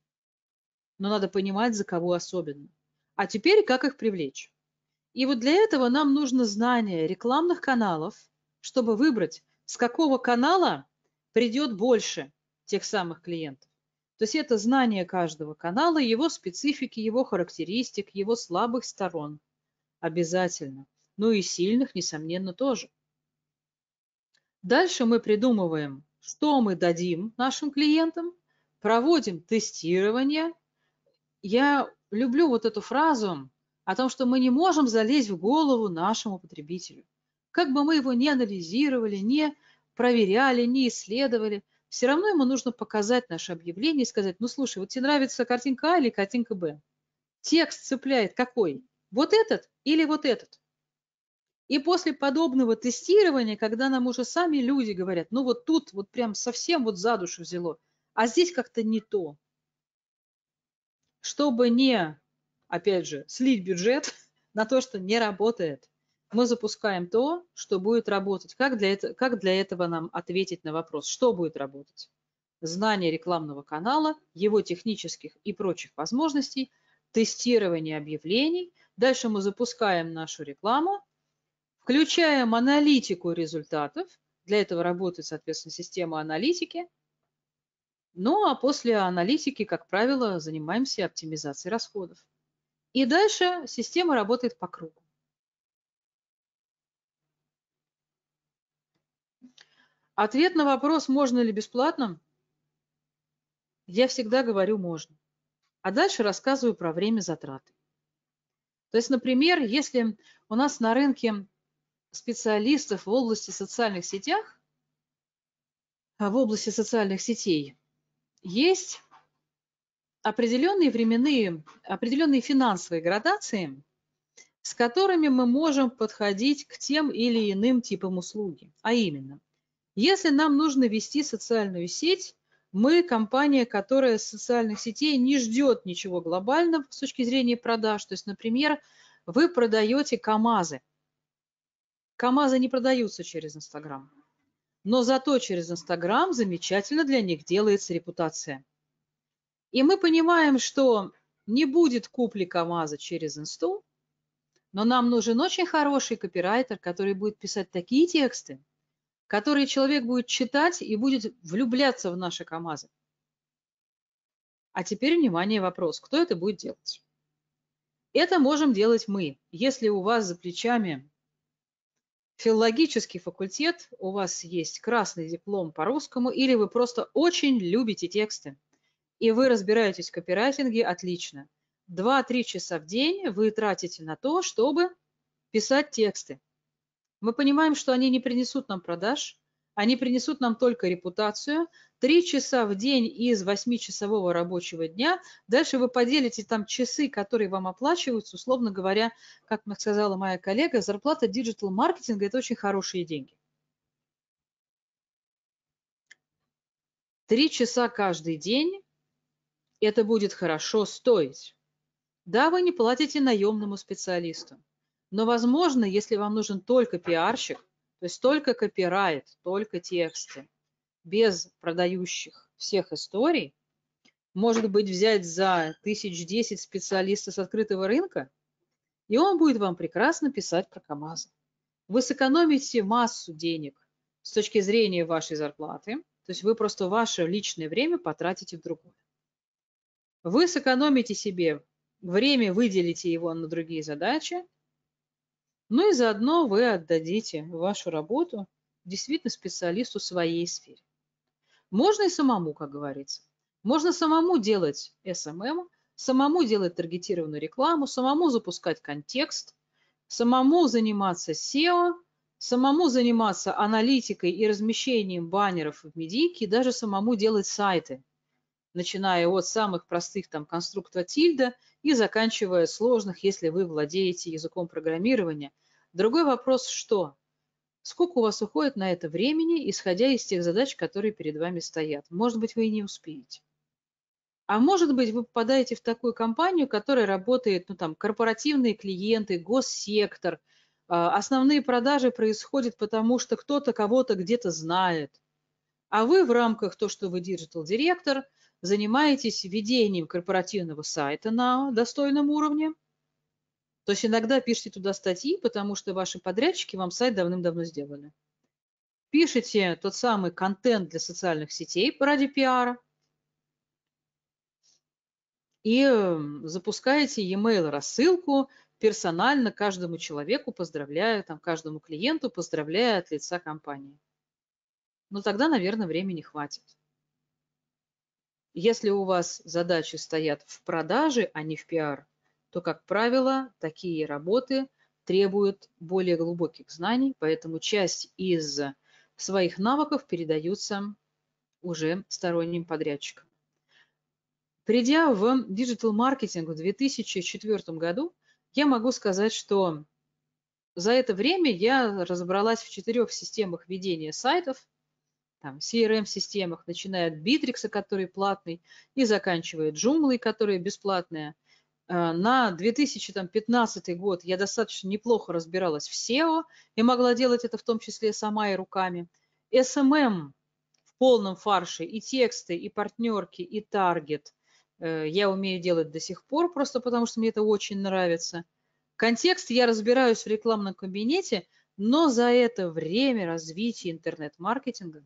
Но надо понимать, за кого особенно. А теперь, как их привлечь? И вот для этого нам нужно знание рекламных каналов, чтобы выбрать, с какого канала придет больше тех самых клиентов. То есть это знание каждого канала, его специфики, его характеристик, его слабых сторон обязательно. Ну и сильных, несомненно, тоже. Дальше мы придумываем, что мы дадим нашим клиентам, проводим тестирование. Я люблю вот эту фразу о том, что мы не можем залезть в голову нашему потребителю. Как бы мы его ни анализировали, не проверяли, не исследовали, все равно ему нужно показать наше объявление и сказать: ну слушай, вот тебе нравится картинка А или картинка Б? Текст цепляет какой? Вот этот или вот этот? И после подобного тестирования, когда нам уже сами люди говорят: ну вот тут вот прям совсем вот за душу взяло, а здесь как-то не то. Чтобы не, опять же, слить бюджет на то, что не работает, мы запускаем то, что будет работать. Как для, это, как для этого нам ответить на вопрос, что будет работать? Знание рекламного канала, его технических и прочих возможностей, тестирование объявлений. Дальше мы запускаем нашу рекламу, включаем аналитику результатов. Для этого работает, соответственно, система аналитики. Ну, а после аналитики, как правило, занимаемся оптимизацией расходов. И дальше система работает по кругу. Ответ на вопрос, можно ли бесплатно, я всегда говорю можно. А дальше рассказываю про время затраты. То есть, например, если у нас на рынке специалистов в области социальных сетях, в области социальных сетей, есть определенные временные, определенные финансовые градации, с которыми мы можем подходить к тем или иным типам услуги. А именно, если нам нужно вести социальную сеть, мы компания, которая с социальных сетей не ждет ничего глобального с точки зрения продаж. То есть, например, вы продаете КАМАЗы. КАМАЗы не продаются через Инстаграм. Но зато через Инстаграм замечательно для них делается репутация. И мы понимаем, что не будет купли КАМАЗа через Инсту, но нам нужен очень хороший копирайтер, который будет писать такие тексты, которые человек будет читать и будет влюбляться в наши КАМАЗы. А теперь, внимание, вопрос. Кто это будет делать? Это можем делать мы. Если у вас за плечами филологический факультет, у вас есть красный диплом по русскому, или вы просто очень любите тексты, и вы разбираетесь в копирайтинге, отлично. два-три часа в день вы тратите на то, чтобы писать тексты. Мы понимаем, что они не принесут нам продаж, они принесут нам только репутацию. Три часа в день из восьмичасового рабочего дня. Дальше вы поделите там часы, которые вам оплачиваются. Условно говоря, как мне сказала моя коллега, зарплата диджитал-маркетинга – это очень хорошие деньги. Три часа каждый день – это будет хорошо стоить. Да, вы не платите наемному специалисту. Но, возможно, если вам нужен только пиарщик, то есть только копирайт, только тексты, без продающих всех историй, может быть, взять за тысяч десять специалиста с открытого рынка, и он будет вам прекрасно писать про КАМАЗы. Вы сэкономите массу денег с точки зрения вашей зарплаты, то есть вы просто ваше личное время потратите в другое. Вы сэкономите себе время, выделите его на другие задачи, ну и заодно вы отдадите вашу работу действительно специалисту в своей сфере. Можно и самому, как говорится. Можно самому делать эс эм эм, самому делать таргетированную рекламу, самому запускать контекст, самому заниматься сео, самому заниматься аналитикой и размещением баннеров в медийке, даже самому делать сайты, начиная от самых простых там конструктора тильда и заканчивая сложных, если вы владеете языком программирования. Другой вопрос, что? Сколько у вас уходит на это времени, исходя из тех задач, которые перед вами стоят? Может быть, вы и не успеете. А может быть, вы попадаете в такую компанию, которая работает, ну там, корпоративные клиенты, госсектор. Основные продажи происходят потому, что кто-то кого-то где-то знает. А вы в рамках того, что вы диджитал-директор, занимаетесь ведением корпоративного сайта на достойном уровне. То есть иногда пишите туда статьи, потому что ваши подрядчики вам сайт давным-давно сделали. пишете тот самый контент для социальных сетей ради пиара и м, запускаете e-mail рассылку персонально каждому человеку, поздравляю, там, каждому клиенту, поздравляя от лица компании. Но тогда, наверное, времени хватит. Если у вас задачи стоят в продаже, а не в пиар, то, как правило, такие работы требуют более глубоких знаний, поэтому часть из своих навыков передаются уже сторонним подрядчикам. Придя в диджитал-маркетинг в две тысячи четвёртом году, я могу сказать, что за это время я разобралась в четырех системах ведения сайтов, там, си эр эм-системах, начиная от Bittrex, который платный, и заканчивая Joomla, которая бесплатная. На две тысячи пятнадцатый год я достаточно неплохо разбиралась в сео и могла делать это в том числе сама и руками. эс эм эм в полном фарше, и тексты, и партнерки, и таргет я умею делать до сих пор, просто потому что мне это очень нравится. Контекст я разбираюсь в рекламном кабинете, но за это время развития интернет-маркетинга,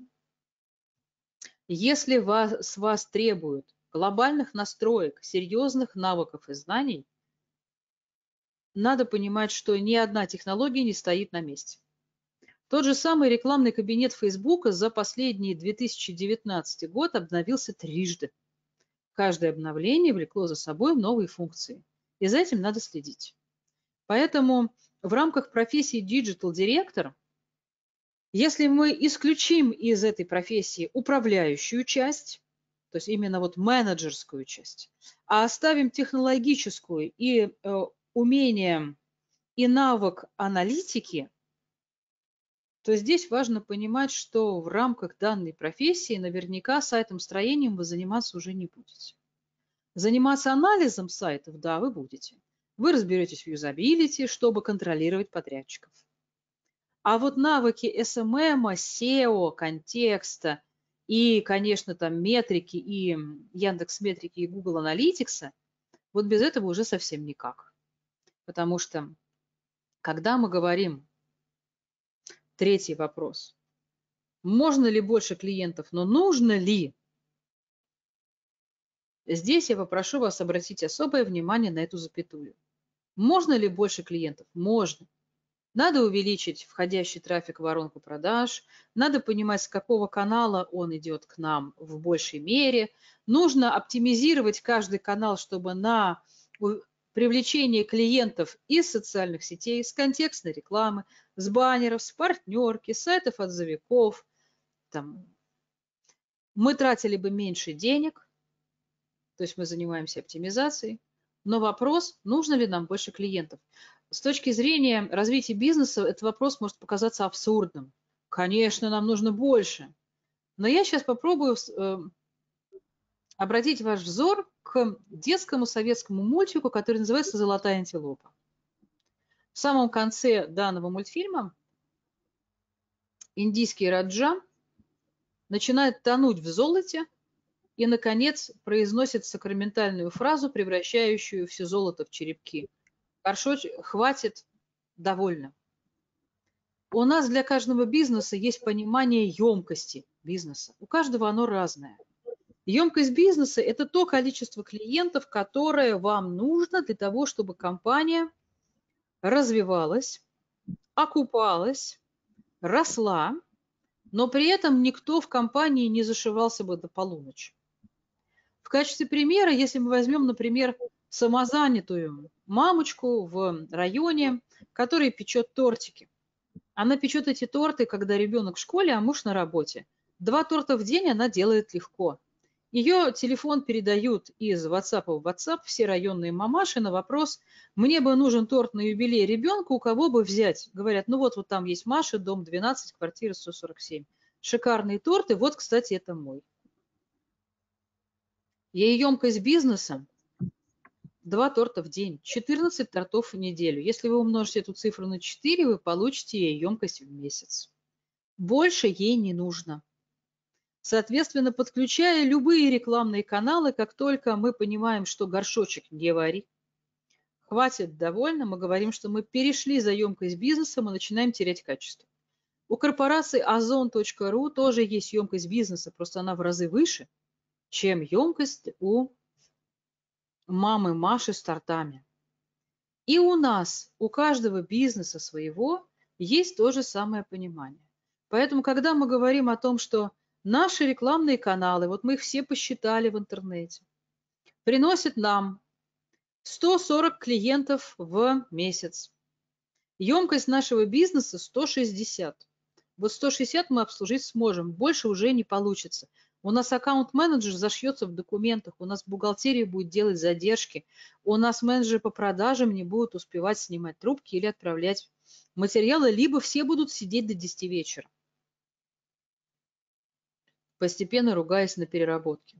если вас, с вас требуют глобальных настроек, серьезных навыков и знаний, надо понимать, что ни одна технология не стоит на месте. Тот же самый рекламный кабинет Фейсбука за последний две тысячи девятнадцатый год обновился трижды. Каждое обновление влекло за собой новые функции, и за этим надо следить. Поэтому в рамках профессии диджитал-директор, если мы исключим из этой профессии управляющую часть, то есть именно вот менеджерскую часть, а оставим технологическую и э, умение и навык аналитики, то здесь важно понимать, что в рамках данной профессии наверняка сайтом-строением вы заниматься уже не будете. Заниматься анализом сайтов, да, вы будете. Вы разберетесь в юзабилити, чтобы контролировать подрядчиков. А вот навыки эс эм эм, сео, контекста и, конечно, там метрики и Яндекс.Метрики и Google Аналитикса, вот без этого уже совсем никак. Потому что, когда мы говорим, третий вопрос, можно ли больше клиентов, но нужно ли? Здесь я попрошу вас обратить особое внимание на эту запятую. Можно ли больше клиентов? Можно. Надо увеличить входящий трафик в воронку продаж, надо понимать, с какого канала он идет к нам в большей мере. Нужно оптимизировать каждый канал, чтобы на привлечение клиентов из социальных сетей, с контекстной рекламы, с баннеров, с партнерки, с сайтов отзывиков. Там, мы тратили бы меньше денег, то есть мы занимаемся оптимизацией. Но вопрос, нужно ли нам больше клиентов? С точки зрения развития бизнеса этот вопрос может показаться абсурдным. Конечно, нам нужно больше. Но я сейчас попробую обратить ваш взор к детскому советскому мультику, который называется «Золотая антилопа». В самом конце данного мультфильма индийский раджа начинает тонуть в золоте и, наконец, произносит сакраментальную фразу, превращающую все золото в черепки. Горшочек, хватит, довольно. У нас для каждого бизнеса есть понимание емкости бизнеса. У каждого оно разное. Емкость бизнеса – это то количество клиентов, которое вам нужно для того, чтобы компания развивалась, окупалась, росла, но при этом никто в компании не зашивался бы до полуночи. В качестве примера, если мы возьмем, например, самозанятую мамочку в районе, которая печет тортики. Она печет эти торты, когда ребенок в школе, а муж на работе. Два торта в день она делает легко. Ее телефон передают из WhatsApp в WhatsApp все районные мамаши на вопрос: мне бы нужен торт на юбилей ребенка, у кого бы взять? Говорят, ну вот, вот там есть Маша, дом двенадцать, квартира сто сорок семь. Шикарные торты, вот, кстати, это мой. Ее емкость бизнеса два торта в день, четырнадцать тортов в неделю. Если вы умножите эту цифру на четыре, вы получите ее емкость в месяц. Больше ей не нужно. Соответственно, подключая любые рекламные каналы, как только мы понимаем, что горшочек не варит, хватит, довольно, мы говорим, что мы перешли за емкость бизнеса, мы начинаем терять качество. У корпорации озон точка ру тоже есть емкость бизнеса, просто она в разы выше, чем емкость у мамы Маши с тортами. И у нас, у каждого бизнеса своего, есть то же самое понимание. Поэтому, когда мы говорим о том, что наши рекламные каналы, вот мы их все посчитали в интернете, приносят нам сто сорок клиентов в месяц. Емкость нашего бизнеса сто шестьдесят. Вот сто шестьдесят мы обслужить сможем, больше уже не получится. У нас аккаунт-менеджер зашьется в документах, у нас бухгалтерия будет делать задержки, у нас менеджеры по продажам не будут успевать снимать трубки или отправлять материалы, либо все будут сидеть до десяти вечера, постепенно ругаясь на переработке.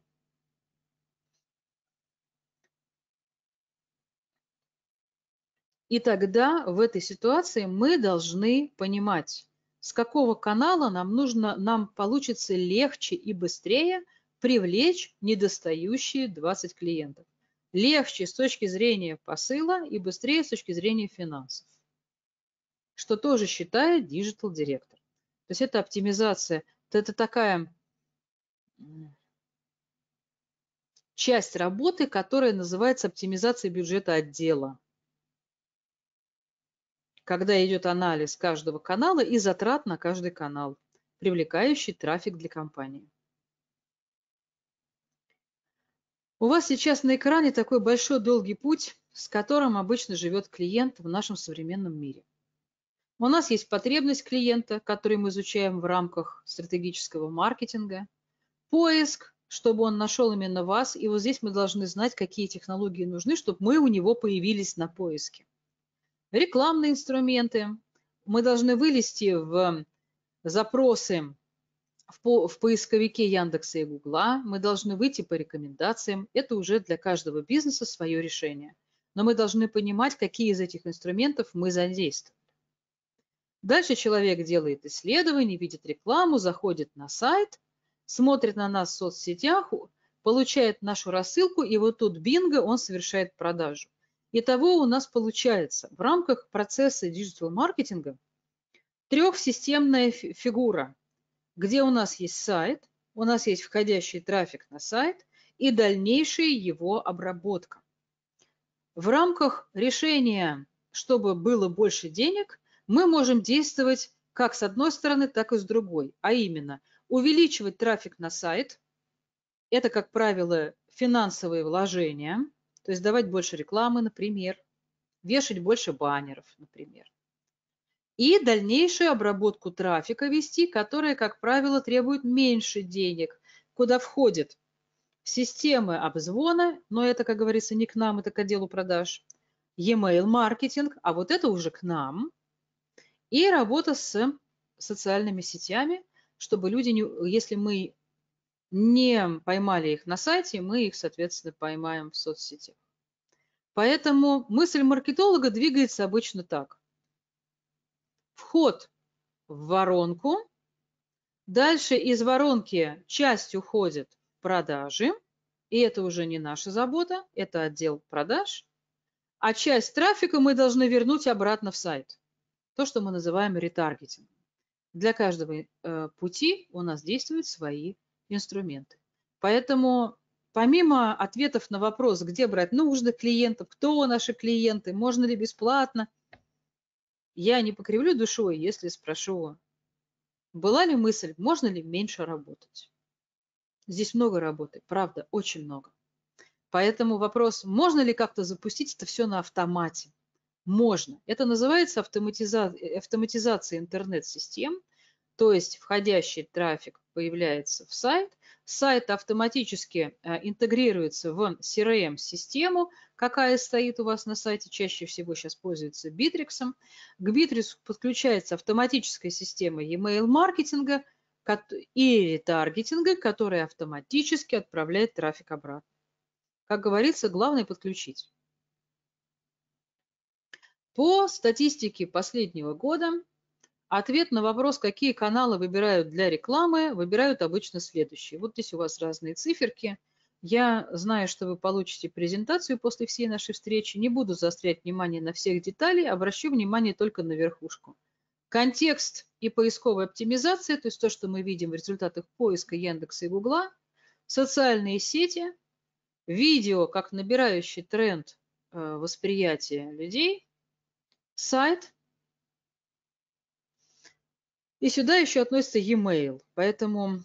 И тогда в этой ситуации мы должны понимать, с какого канала нам нужно, нам получится легче и быстрее привлечь недостающие двадцать клиентов. Легче с точки зрения посыла и быстрее с точки зрения финансов, что тоже считает диджитал-директор. То есть это оптимизация, это такая часть работы, которая называется оптимизация бюджета отдела, когда идет анализ каждого канала и затрат на каждый канал, привлекающий трафик для компании. У вас сейчас на экране такой большой долгий путь, с которым обычно живет клиент в нашем современном мире. У нас есть потребность клиента, которую мы изучаем в рамках стратегического маркетинга, поиск, чтобы он нашел именно вас, и вот здесь мы должны знать, какие технологии нужны, чтобы мы у него появились на поиске. Рекламные инструменты. Мы должны вылезти в запросы в, по, в поисковике Яндекса и Гугла. Мы должны выйти по рекомендациям. Это уже для каждого бизнеса свое решение. Но мы должны понимать, какие из этих инструментов мы задействуем. Дальше человек делает исследование, видит рекламу, заходит на сайт, смотрит на нас в соцсетях, получает нашу рассылку, и вот тут бинго, он совершает продажу. Итого у нас получается в рамках процесса диджитал-маркетинга трехсистемная фигура, где у нас есть сайт, у нас есть входящий трафик на сайт и дальнейшая его обработка. В рамках решения, чтобы было больше денег, мы можем действовать как с одной стороны, так и с другой, а именно увеличивать трафик на сайт, это, как правило, финансовые вложения, то есть давать больше рекламы, например, вешать больше баннеров, например. И дальнейшую обработку трафика вести, которая, как правило, требует меньше денег, куда входят системы обзвона, но это, как говорится, не к нам, это к отделу продаж, e-mail маркетинг, а вот это уже к нам, и работа с социальными сетями, чтобы люди, не, если мы не поймали их на сайте, мы их, соответственно, поймаем в соцсетях. Поэтому мысль маркетолога двигается обычно так. Вход в воронку, дальше из воронки часть уходит в продажи, и это уже не наша забота, это отдел продаж, а часть трафика мы должны вернуть обратно в сайт, то, что мы называем ретаргетингом. Для каждого э, пути у нас действуют свои инструменты. Поэтому помимо ответов на вопрос, где брать нужных клиентов, кто наши клиенты, можно ли бесплатно, я не покривлю душой, если спрошу, была ли мысль, можно ли меньше работать. Здесь много работы, правда, очень много. Поэтому вопрос, можно ли как-то запустить это все на автомате? Можно. Это называется автоматизация, автоматизация интернет-систем, то есть входящий трафик появляется в сайт, сайт автоматически интегрируется в си ар эм-систему, какая стоит у вас на сайте, чаще всего сейчас пользуется Bittrex. К Bittrex подключается автоматическая система e-mail маркетинга и ретаргетинга, которая автоматически отправляет трафик обратно. Как говорится, главное подключить. По статистике последнего года ответ на вопрос, какие каналы выбирают для рекламы, выбирают обычно следующие. Вот здесь у вас разные циферки. Я знаю, что вы получите презентацию после всей нашей встречи. Не буду заострять внимание на всех деталей, обращу внимание только на верхушку. Контекст и поисковая оптимизация, то есть то, что мы видим в результатах поиска Яндекса и Гугла, социальные сети, видео как набирающий тренд восприятия людей, сайт. И сюда еще относится e-mail. Поэтому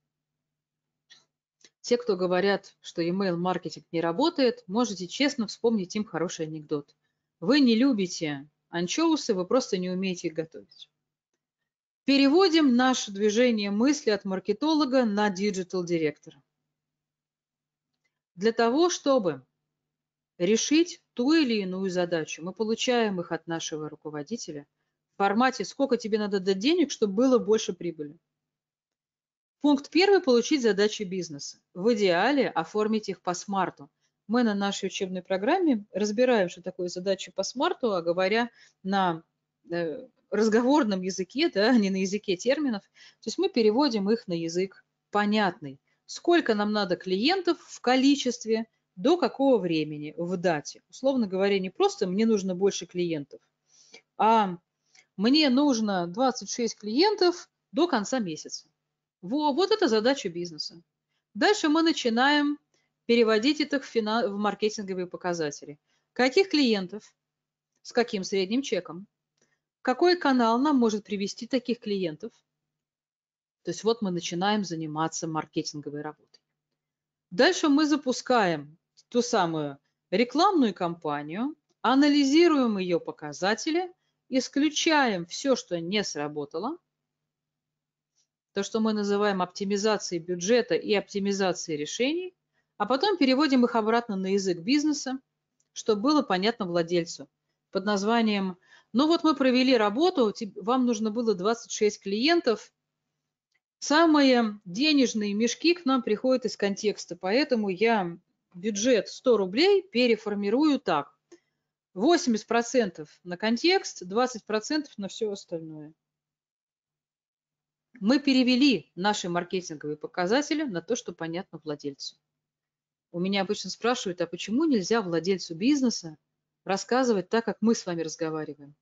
те, кто говорят, что e-mail маркетинг не работает, можете честно вспомнить им хороший анекдот. Вы не любите анчоусы, вы просто не умеете их готовить. Переводим наше движение мысли от маркетолога на диджитал-директора. Для того, чтобы решить ту или иную задачу, мы получаем их от нашего руководителя в формате «Сколько тебе надо дать денег, чтобы было больше прибыли?». Пункт первый – получить задачи бизнеса. В идеале оформить их по смарту. Мы на нашей учебной программе разбираем, что такое задачи по смарту, а говоря на разговорном языке, да, а не на языке терминов. То есть мы переводим их на язык понятный. Сколько нам надо клиентов в количестве, до какого времени, в дате. Условно говоря, не просто «мне нужно больше клиентов», а «мне нужно двадцать шесть клиентов до конца месяца». Во, вот это задача бизнеса. Дальше мы начинаем переводить это в, финал, в маркетинговые показатели. Каких клиентов, с каким средним чеком, какой канал нам может привести таких клиентов. То есть вот мы начинаем заниматься маркетинговой работой. Дальше мы запускаем ту самую рекламную кампанию, анализируем ее показатели, исключаем все, что не сработало, то, что мы называем оптимизацией бюджета и оптимизацией решений, а потом переводим их обратно на язык бизнеса, чтобы было понятно владельцу. Под названием «Ну вот мы провели работу, вам нужно было двадцать шесть клиентов, самые денежные мешки к нам приходят из контекста, поэтому я бюджет сто рублей переформирую так. восемьдесят процентов на контекст, двадцать процентов на все остальное». Мы перевели наши маркетинговые показатели на то, что понятно владельцу. У меня обычно спрашивают, а почему нельзя владельцу бизнеса рассказывать так, как мы с вами разговариваем?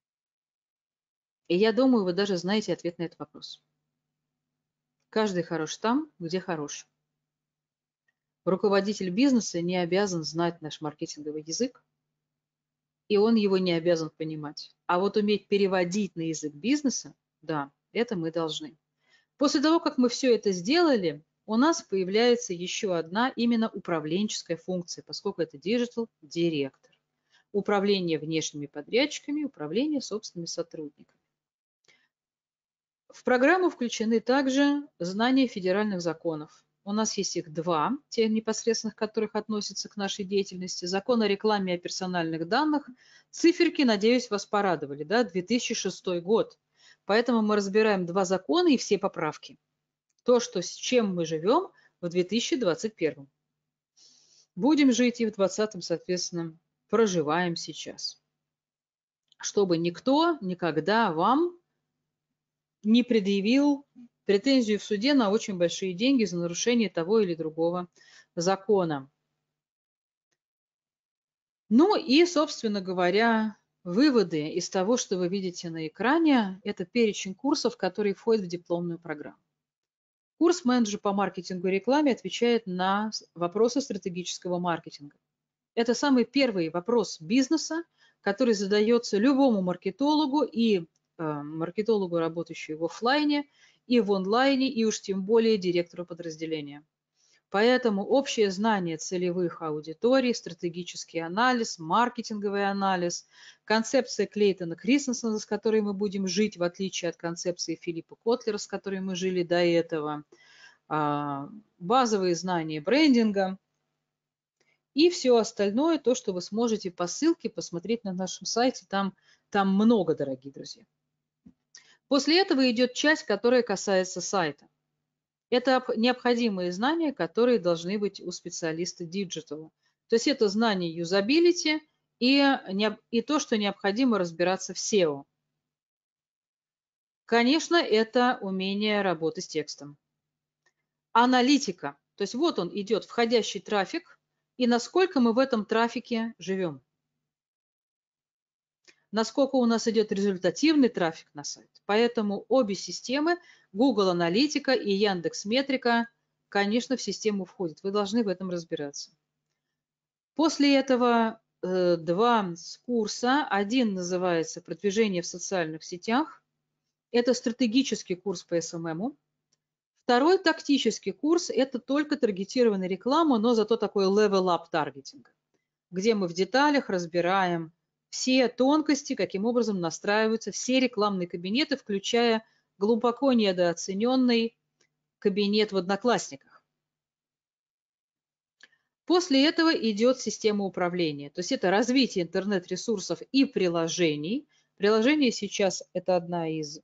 И я думаю, вы даже знаете ответ на этот вопрос. Каждый хорош там, где хорош. Руководитель бизнеса не обязан знать наш маркетинговый язык, и он его не обязан понимать. А вот уметь переводить на язык бизнеса, да, это мы должны. После того, как мы все это сделали, у нас появляется еще одна именно управленческая функция, поскольку это диджитал-директор. Управление внешними подрядчиками, управление собственными сотрудниками. В программу включены также знания федеральных законов. У нас есть их два, те непосредственно, которых относятся к нашей деятельности. Закон о рекламе и о персональных данных. Циферки, надеюсь, вас порадовали, да, две тысячи шестой год. Поэтому мы разбираем два закона и все поправки. То, что, с чем мы живем в две тысячи двадцать первом. Будем жить и в двадцатом, соответственно, проживаем сейчас. Чтобы никто никогда вам не предъявил претензию в суде на очень большие деньги за нарушение того или другого закона. Ну и, собственно говоря, выводы из того, что вы видите на экране, это перечень курсов, которые входят в дипломную программу. Курс «Менеджер по маркетингу и рекламе» отвечает на вопросы стратегического маркетинга. Это самый первый вопрос бизнеса, который задается любому маркетологу и э, маркетологу, работающему в офлайне, и в онлайне, и уж тем более директору подразделения. Поэтому общее знание целевых аудиторий, стратегический анализ, маркетинговый анализ, концепция Клейтона Кристенсена, с которой мы будем жить, в отличие от концепции Филиппа Котлера, с которой мы жили до этого, базовые знания брендинга и все остальное, то, что вы сможете по ссылке посмотреть на нашем сайте, там, там много, дорогие друзья. После этого идет часть, которая касается сайта. Это необходимые знания, которые должны быть у специалиста диджитала. То есть это знание юзабилити и, и то, что необходимо разбираться в сео. Конечно, это умение работы с текстом. Аналитика. То есть вот он идет, входящий трафик, и насколько мы в этом трафике живем. насколько у нас идет результативный трафик на сайт. Поэтому обе системы, Google Аналитика и Яндекс.Метрика, конечно, в систему входят. Вы должны в этом разбираться. После этого э, два курса. Один называется «Продвижение в социальных сетях». Это стратегический курс по эс эм эм. Второй тактический курс – это только таргетированная реклама, но зато такой level-up таргетинг, где мы в деталях разбираем все тонкости, каким образом настраиваются все рекламные кабинеты, включая глубоко недооцененный кабинет в Одноклассниках. После этого идет система управления, то есть это развитие интернет-ресурсов и приложений. Приложение сейчас – это одна из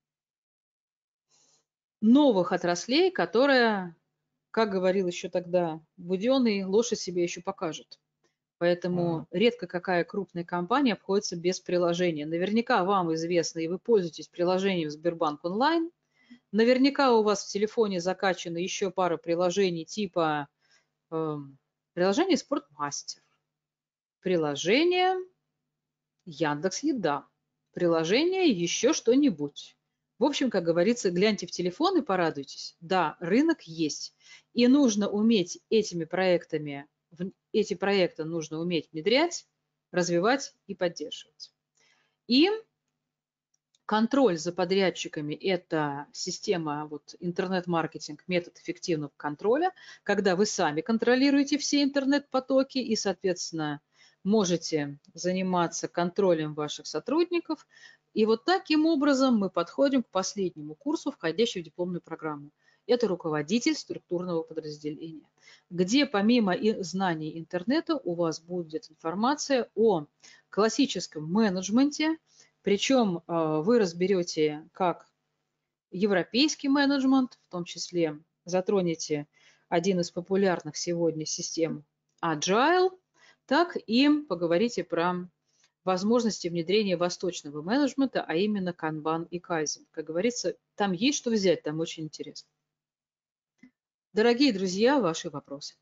новых отраслей, которая, как говорил еще тогда Буденный, лошадь себе еще покажет. Поэтому редко какая крупная компания обходится без приложения. Наверняка вам известно, и вы пользуетесь приложением Сбербанк онлайн. Наверняка у вас в телефоне закачано еще пара приложений типа э, приложение Спортмастер, приложение Яндекс.Еда, приложение еще что-нибудь. В общем, как говорится, гляньте в телефон и порадуйтесь. Да, рынок есть. И нужно уметь этими проектами, эти проекты нужно уметь внедрять, развивать и поддерживать. И контроль за подрядчиками – это система вот, интернет-маркетинг, метод эффективного контроля, когда вы сами контролируете все интернет-потоки и, соответственно, можете заниматься контролем ваших сотрудников. И вот таким образом мы подходим к последнему курсу, входящему в дипломную программу. Это руководитель структурного подразделения, где помимо знаний интернета у вас будет информация о классическом менеджменте, причем вы разберете как европейский менеджмент, в том числе затронете один из популярных сегодня систем Agile, так и поговорите про возможности внедрения восточного менеджмента, а именно Kanban и Kaizen. Как говорится, там есть что взять, там очень интересно. Дорогие друзья, ваши вопросы.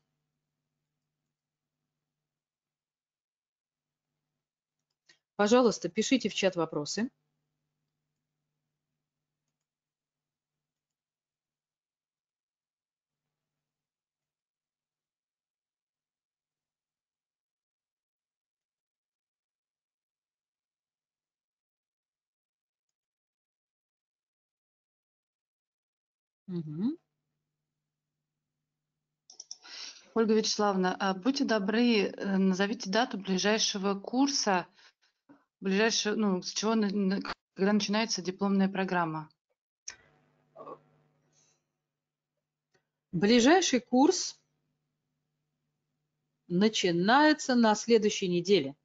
Пожалуйста, пишите в чат вопросы. Угу. Ольга Вячеславовна, а будьте добры, э, назовите дату ближайшего курса, ближайшего, ну, с чего, на- на- когда начинается дипломная программа. Ближайший курс начинается на следующей неделе.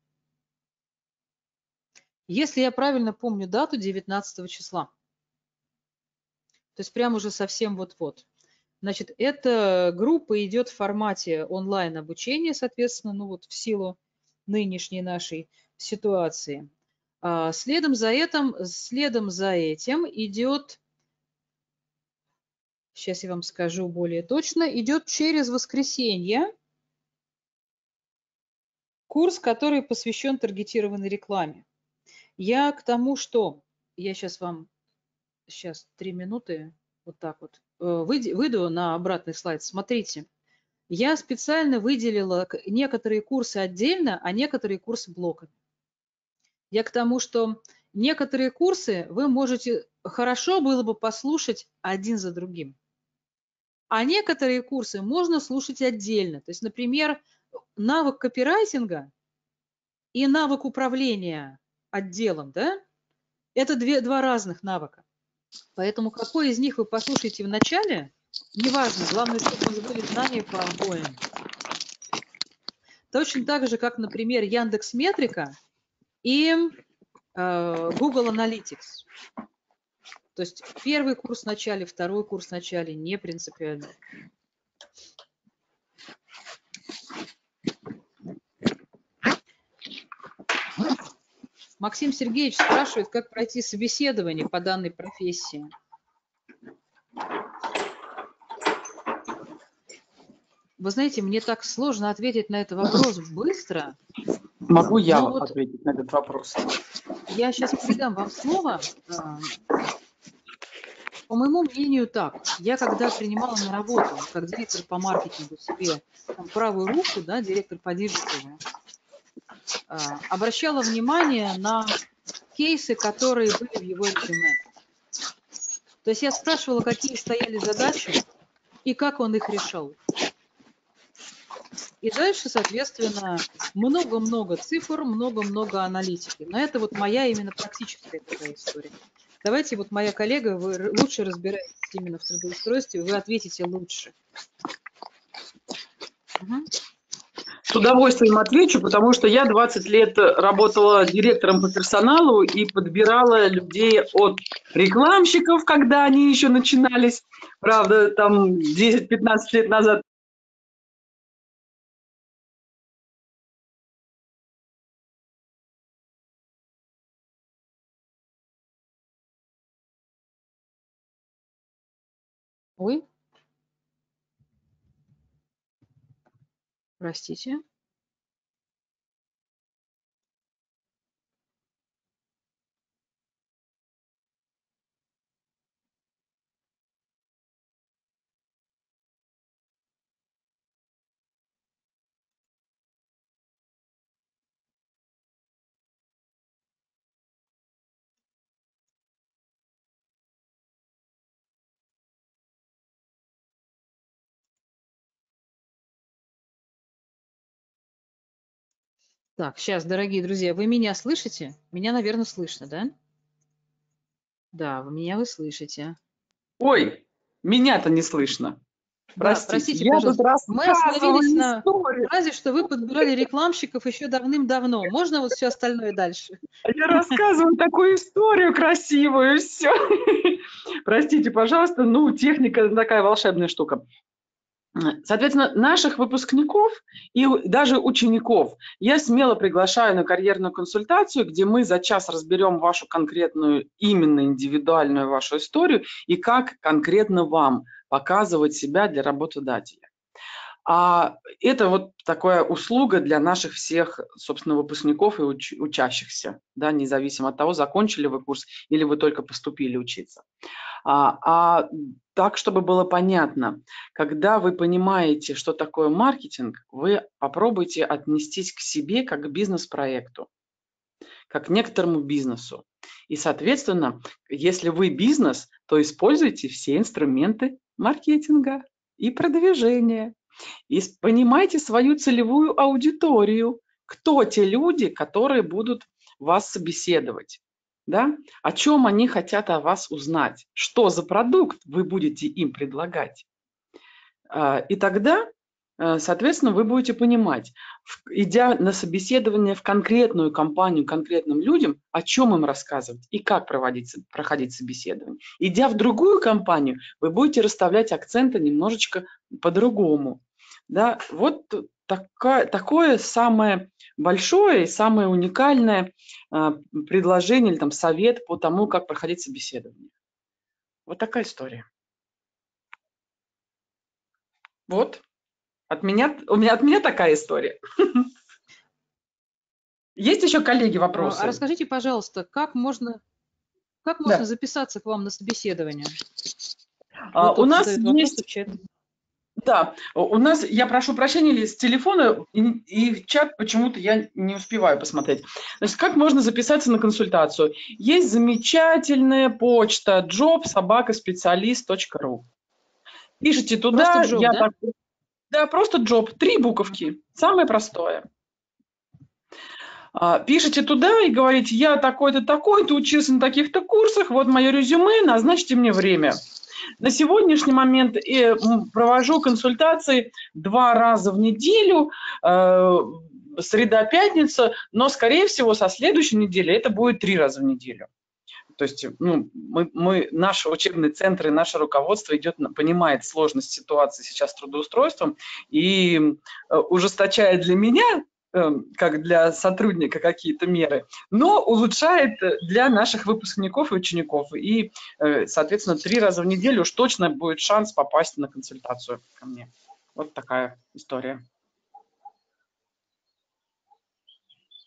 Если я правильно помню дату, девятнадцатого числа. То есть прямо уже совсем вот-вот. Значит, эта группа идет в формате онлайн-обучения, соответственно, ну вот в силу нынешней нашей ситуации. А следом за этим, следом за этим идет, сейчас я вам скажу более точно, идет через воскресенье курс, который посвящен таргетированной рекламе. Я к тому, что я сейчас вам, сейчас три минуты, вот так вот, выйду, выйду на обратный слайд. Смотрите, я специально выделила некоторые курсы отдельно, а некоторые курсы блоками. Я к тому, что некоторые курсы вы можете, хорошо было бы послушать один за другим. А некоторые курсы можно слушать отдельно. То есть, например, навык копирайтинга и навык управления отделом, да, это две, два разных навыка. Поэтому какой из них вы послушаете в начале, неважно, главное, чтобы у вас были знания по обоим. Точно так же, как, например, Яндекс.Метрика и э, Google Analytics. То есть первый курс в начале, второй курс в начале, не принципиально. Максим Сергеевич спрашивает, как пройти собеседование по данной профессии. Вы знаете, мне так сложно ответить на этот вопрос быстро. Могу я вот ответить на этот вопрос? Я сейчас передам вам слово. По моему мнению, так. Я когда принимала на работу как директор по маркетингу себе там, правую руку, да, директор по диджиталу, обращала внимание на кейсы, которые были в его резюме. То есть я спрашивала, какие стояли задачи и как он их решал. И дальше, соответственно, много-много цифр, много-много аналитики. Но это вот моя именно практическая такая история. Давайте вот моя коллега, вы лучше разбираетесь именно в трудоустройстве, вы ответите лучше. Угу. С удовольствием отвечу, потому что я двадцать лет работала директором по персоналу и подбирала людей от рекламщиков, когда они еще начинались. Правда, там десять-пятнадцать лет назад. Ой. Простите. Так, сейчас, дорогие друзья, вы меня слышите? Меня, наверное, слышно, да? Да, вы меня вы слышите. Ой, меня-то не слышно. Простите, да, простите, я пожалуйста. тут Мы остановились на историю. фразе, что вы подбирали рекламщиков еще давным-давно. Можно вот все остальное дальше? Я рассказываю такую историю красивую, и все. Простите, пожалуйста, ну, техника такая волшебная штука. Соответственно, наших выпускников и даже учеников я смело приглашаю на карьерную консультацию, где мы за час разберем вашу конкретную, именно индивидуальную вашу историю и как конкретно вам показывать себя для работодателя. А это вот такая услуга для наших всех, собственно, выпускников и уч- учащихся, да, независимо от того, закончили вы курс или вы только поступили учиться. А, а так, чтобы было понятно, когда вы понимаете, что такое маркетинг, вы попробуйте отнестись к себе как к бизнес-проекту, как к некоторому бизнесу. И, соответственно, если вы бизнес, то используйте все инструменты маркетинга и продвижения. И понимайте свою целевую аудиторию. Кто те люди, которые будут вас собеседовать? Да? О чем они хотят о вас узнать? Что за продукт вы будете им предлагать? И тогда, соответственно, вы будете понимать, идя на собеседование в конкретную компанию, конкретным людям, о чем им рассказывать и как проводить, проходить собеседование. Идя в другую компанию, вы будете расставлять акценты немножечко по-другому. Да? Вот такое, такое самое большое и самое уникальное предложение или там, совет по тому, как проходить собеседование. Вот такая история. Вот. От меня, у меня, от меня такая история. Есть еще, коллеги, вопросы? А расскажите, пожалуйста, как можно, как можно да. записаться к вам на собеседование? А, вот у нас есть... Да, у нас, я прошу прощения, с телефона и, и в чат почему-то я не успеваю посмотреть. Значит, как можно записаться на консультацию? Есть замечательная почта job собака специалист точка ру. Пишите туда. Просто job, я да? Так, да, просто job, три буковки, самое простое. Пишите туда и говорите, я такой-то, такой-то, учился на таких-то курсах, вот мое резюме, назначьте мне время. На сегодняшний момент я провожу консультации два раза в неделю, среда-пятница, но, скорее всего, со следующей недели это будет три раза в неделю. То есть ну, мы, мы, наши учебные центры, наше руководство идет, понимает сложность ситуации сейчас с трудоустройством и ужесточает для меня, как для сотрудника, какие-то меры, но улучшает для наших выпускников и учеников. И, соответственно, три раза в неделю уж точно будет шанс попасть на консультацию ко мне. Вот такая история.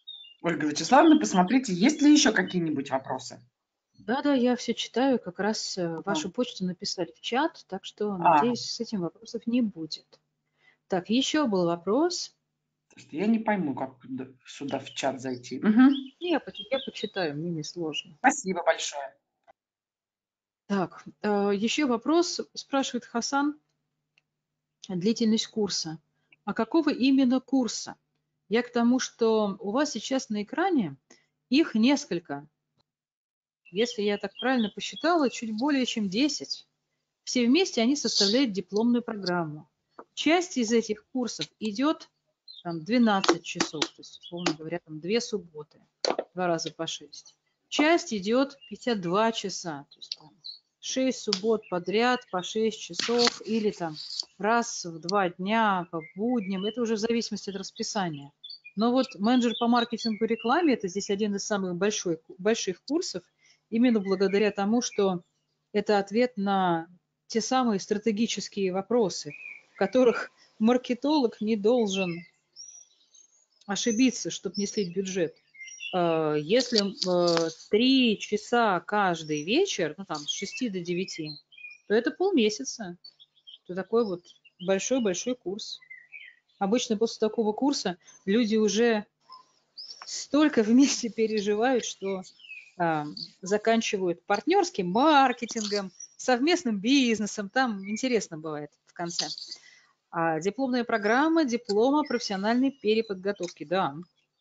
Ольга Вячеславовна, посмотрите, есть ли еще какие-нибудь вопросы? Да-да, я все читаю, как раз э, Ага. вашу почту написали в чат, так что, А, надеюсь, с этим вопросов не будет. Так, еще был вопрос. подожди, я не пойму, как д- сюда в чат зайти. Мгм. Я, поч- я почитаю, мне не сложно. Спасибо большое. Так, э, еще вопрос, спрашивает Хасан, длительность курса. А какого именно курса? Я к тому, что у вас сейчас на экране их несколько. Если я так правильно посчитала, чуть более чем десять. Все вместе они составляют дипломную программу. Часть из этих курсов идет там, двенадцать часов, то есть, условно говоря, там, две субботы, два раза по шесть. Часть идет пятьдесят два часа, то есть там, шесть суббот подряд по шесть часов или там раз в два дня по будням. Это уже в зависимости от расписания. Но вот менеджер по маркетингу и рекламе – это здесь один из самых большой, больших курсов, именно благодаря тому, что это ответ на те самые стратегические вопросы, в которых маркетолог не должен ошибиться, чтобы не слить бюджет. Э, Если э, три часа каждый вечер, ну там с шести до девяти, то это полмесяца. Это такой вот большой-большой курс. Обычно после такого курса люди уже столько вместе переживают, что а, заканчивают партнерским маркетингом, совместным бизнесом. Там интересно бывает в конце. А дипломная программа диплома профессиональной переподготовки, да.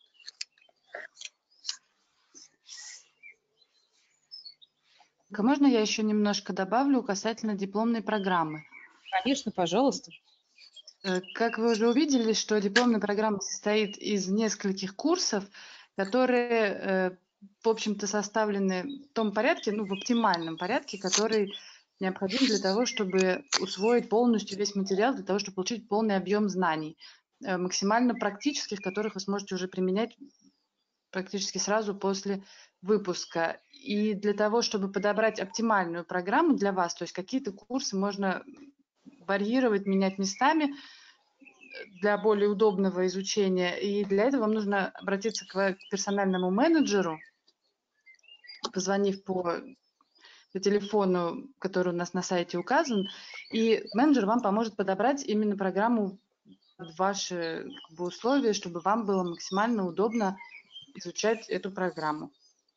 А можно я еще немножко добавлю касательно дипломной программы? Конечно, пожалуйста. Э, Как вы уже увидели, что дипломная программа состоит из нескольких курсов, которые, э, в общем-то, составлены в том порядке, ну, в оптимальном порядке, который необходим для того, чтобы усвоить полностью весь материал, для того, чтобы получить полный объем знаний, э, максимально практических, которых вы сможете уже применять практически сразу после выпуска. И для того, чтобы подобрать оптимальную программу для вас, то есть какие-то курсы можно варьировать, менять местами для более удобного изучения. И для этого вам нужно обратиться к персональному менеджеру, позвонив по, по телефону, который у нас на сайте указан, и менеджер вам поможет подобрать именно программу под ваши как бы, условия, чтобы вам было максимально удобно изучать эту программу.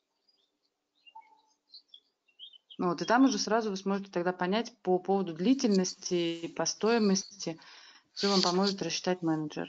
Ну вот, и там уже сразу вы сможете тогда понять по поводу длительности, по стоимости, все вам поможет рассчитать менеджер.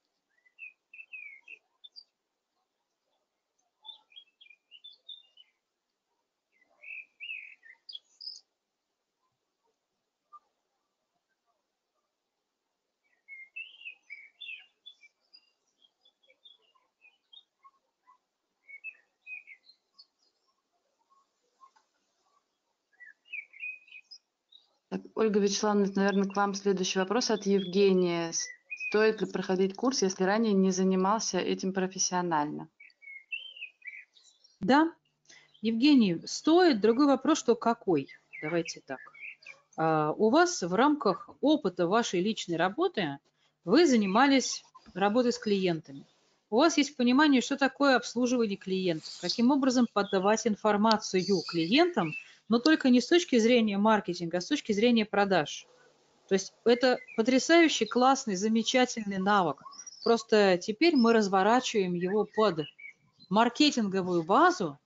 Так, Ольга Вячеславовна, наверное, к вам следующий вопрос от Евгения. Стоит ли проходить курс, если ранее не занимался этим профессионально? Да, Евгений, стоит. Другой вопрос, что какой? Давайте так. А, У вас в рамках опыта вашей личной работы вы занимались работой с клиентами. У вас есть понимание, что такое обслуживание клиентов, каким образом подавать информацию клиентам, но только не с точки зрения маркетинга, а с точки зрения продаж. То есть это потрясающий, классный, замечательный навык. Просто теперь мы разворачиваем его под маркетинговую базу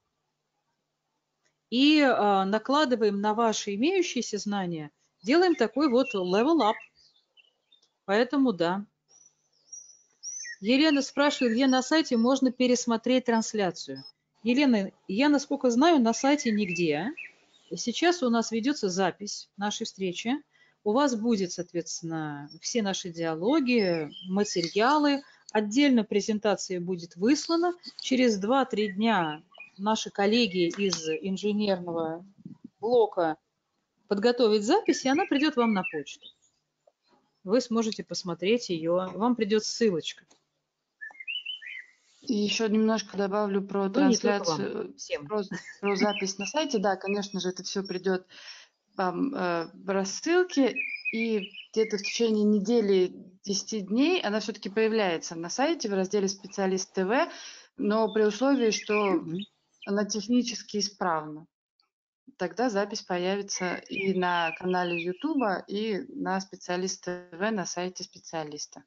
и а, накладываем на ваши имеющиеся знания, делаем такой вот level up. Поэтому да. Елена спрашивает, где на сайте можно пересмотреть трансляцию. Елена, я, насколько знаю, на сайте нигде. Сейчас у нас ведется запись нашей встречи. У вас будет, соответственно, все наши диалоги, материалы. Отдельно презентация будет выслана. Через два-три дня наши коллеги из инженерного блока подготовят запись, и она придет вам на почту. Вы сможете посмотреть ее. Вам придет ссылочка. И еще немножко добавлю про Ну, не только вам, трансляцию, всем. про, про запись на сайте. Да, конечно же, это все придет вам э, в рассылке, и где-то в течение недели, десяти дней она все-таки появляется на сайте в разделе «Специалист ТВ». но при условии, что Мгм. она технически исправна. Тогда запись появится и на канале Ютуба, и на Специалист ТВ, на сайте специалиста.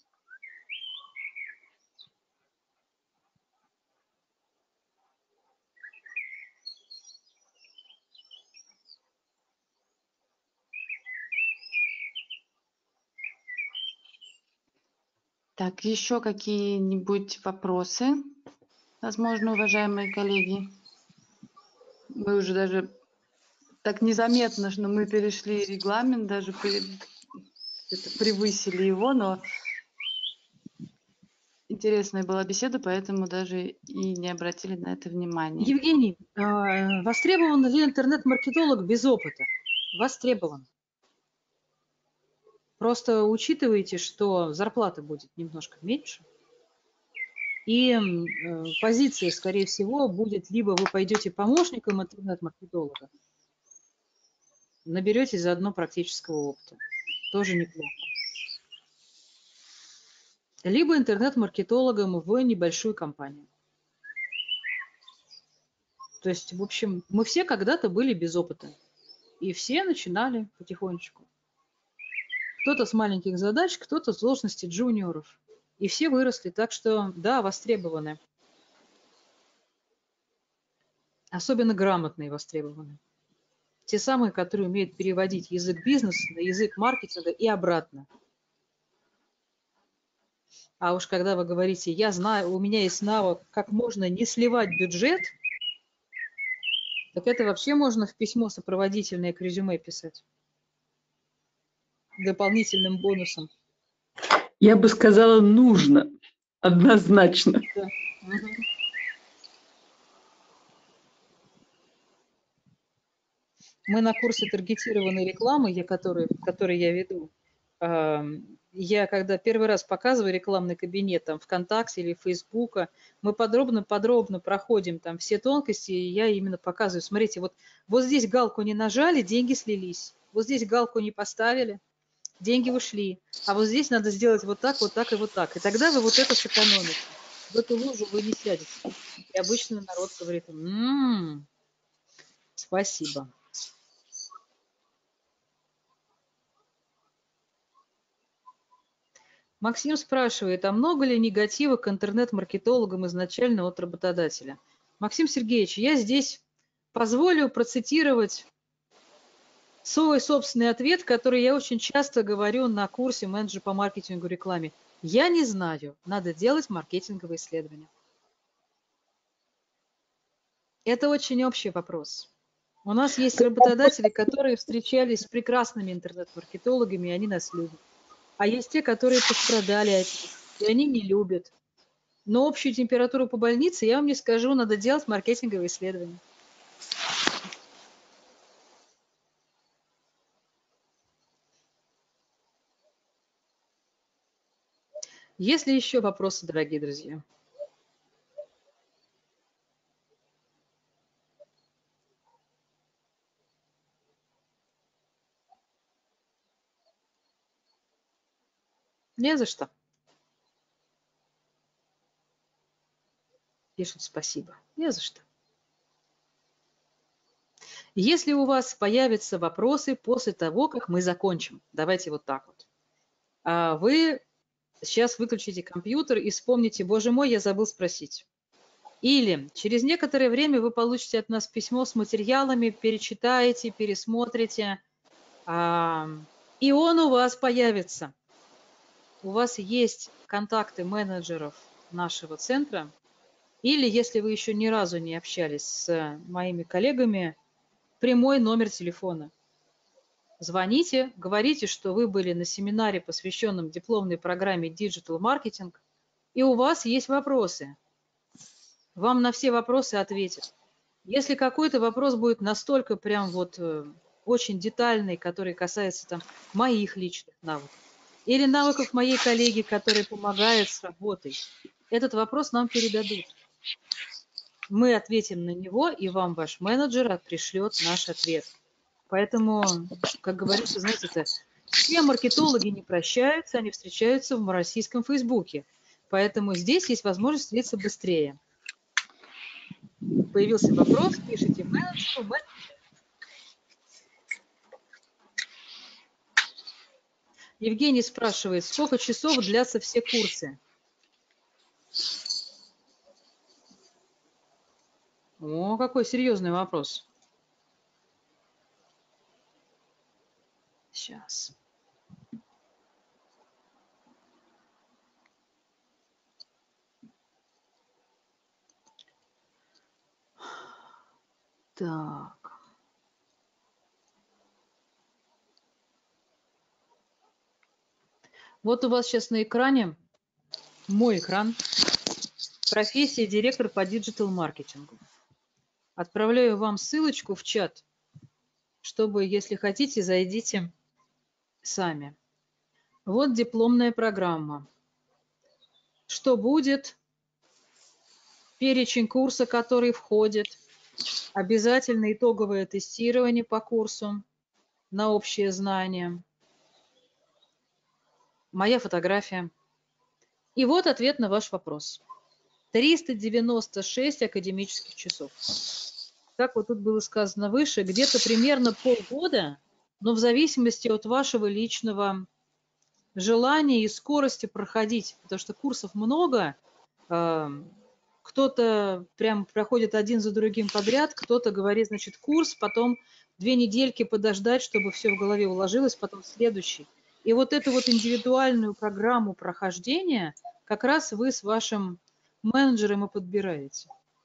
Так, еще какие-нибудь вопросы, возможно, уважаемые коллеги? Мы уже даже так незаметно, что мы перешли регламент, даже пре- это, превысили его, но интересная была беседа, поэтому даже и не обратили на это внимания. Евгений, а, востребован ли интернет-маркетолог без опыта? Востребован. Просто учитывайте, что зарплата будет немножко меньше, и м, э, позиция, скорее всего, будет либо вы пойдете помощником интернет-маркетолога, наберете заодно практического опыта. Тоже неплохо. Либо интернет-маркетологом в небольшую компанию. То есть, в общем, мы все когда-то были без опыта. И все начинали потихонечку. Кто-то с маленьких задач, кто-то с должности джуниоров. И все выросли, так что, да, востребованы. Особенно грамотные востребованы. Те самые, которые умеют переводить язык бизнеса на язык маркетинга и обратно. А уж когда вы говорите, я знаю, у меня есть навык, как можно не сливать бюджет, так это вообще можно в письмо сопроводительное к резюме писать. Дополнительным бонусом. Я бы сказала, нужно. Однозначно. Да. Мгм. Мы на курсе таргетированной рекламы, я, который, который я веду, ам, я когда первый раз показываю рекламный кабинет там ВКонтакте или Фейсбука, мы подробно-подробно проходим там все тонкости, и я именно показываю. Смотрите, вот, вот здесь галку не нажали, деньги слились. Вот здесь галку не поставили, деньги ушли. А вот здесь надо сделать вот так, вот так и вот так. И тогда вы вот это сэкономите. В эту лужу вы не сядете. И обычно народ говорит, м-м, спасибо. Максим спрашивает, а много ли негатива к интернет-маркетологам изначально от работодателя? Максим Сергеевич, я здесь позволю процитировать свой собственный ответ, который я очень часто говорю на курсе «Менеджер по маркетингу и рекламе». Я не знаю, надо делать маркетинговые исследования. Это очень общий вопрос. У нас есть работодатели, которые встречались с прекрасными интернет-маркетологами, и они нас любят. А есть те, которые пострадали от них, и они не любят. Но общую температуру по больнице я вам не скажу, надо делать маркетинговые исследования. Есть ли еще вопросы, дорогие друзья? Не за что. Пишут спасибо. Не за что. Если у вас появятся вопросы после того, как мы закончим, давайте вот так вот. А вы сейчас выключите компьютер и вспомните, боже мой, я забыл спросить. Или через некоторое время вы получите от нас письмо с материалами, перечитаете, пересмотрите, а, и он у вас появится. У вас есть контакты менеджеров нашего центра, или если вы еще ни разу не общались с моими коллегами, прямой номер телефона. Звоните, говорите, что вы были на семинаре, посвященном дипломной программе Digital Marketing, и у вас есть вопросы. Вам на все вопросы ответят. Если какой-то вопрос будет настолько прям вот э, очень детальный, который касается там моих личных навыков, или навыков моей коллеги, которая помогает с работой, этот вопрос нам передадут. Мы ответим на него, и вам ваш менеджер пришлет наш ответ. Поэтому, как говорится, знаете, это, все маркетологи не прощаются, они встречаются в российском Фейсбуке. Поэтому здесь есть возможность встретиться быстрее. появился вопрос, пишите менеджеру. мен- Евгений спрашивает, сколько часов длятся все курсы? О, какой серьезный вопрос. Сейчас. Так. Вот у вас сейчас на экране мой экран. Профессия директор по диджитал-маркетингу. Отправляю вам ссылочку в чат, чтобы, если хотите, зайдите сами. Вот дипломная программа. Что будет? Перечень курса, который входит. Обязательно итоговое тестирование по курсу на общее знание. Моя фотография. И вот ответ на ваш вопрос. триста девяносто шесть академических часов. Как вот тут было сказано выше, где-то примерно полгода, но в зависимости от вашего личного желания и скорости проходить, потому что курсов много, э, кто-то прям проходит один за другим подряд, кто-то говорит, значит, курс, потом две недельки подождать, чтобы все в голове уложилось, потом следующий. И вот эту вот индивидуальную программу прохождения как раз вы с вашим менеджером и подбираете,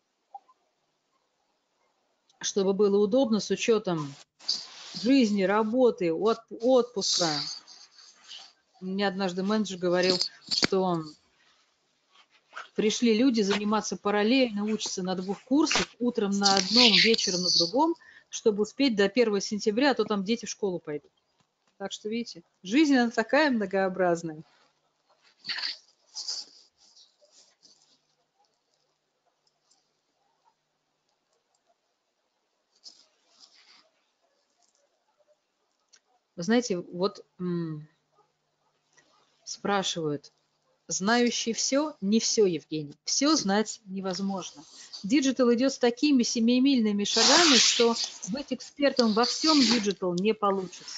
чтобы было удобно с учетом жизни, работы, от, отпуска. Мне однажды менеджер говорил, что пришли люди заниматься параллельно, учатся на двух курсах, утром на одном, вечером на другом, чтобы успеть до первого сентября, а то там дети в школу пойдут. Так что, видите, жизнь она такая многообразная. Вы знаете, вот м, спрашивают, знающий все, не все, Евгений. Все знать невозможно. Диджитал идет с такими семимильными шагами, что быть экспертом во всем диджитал не получится.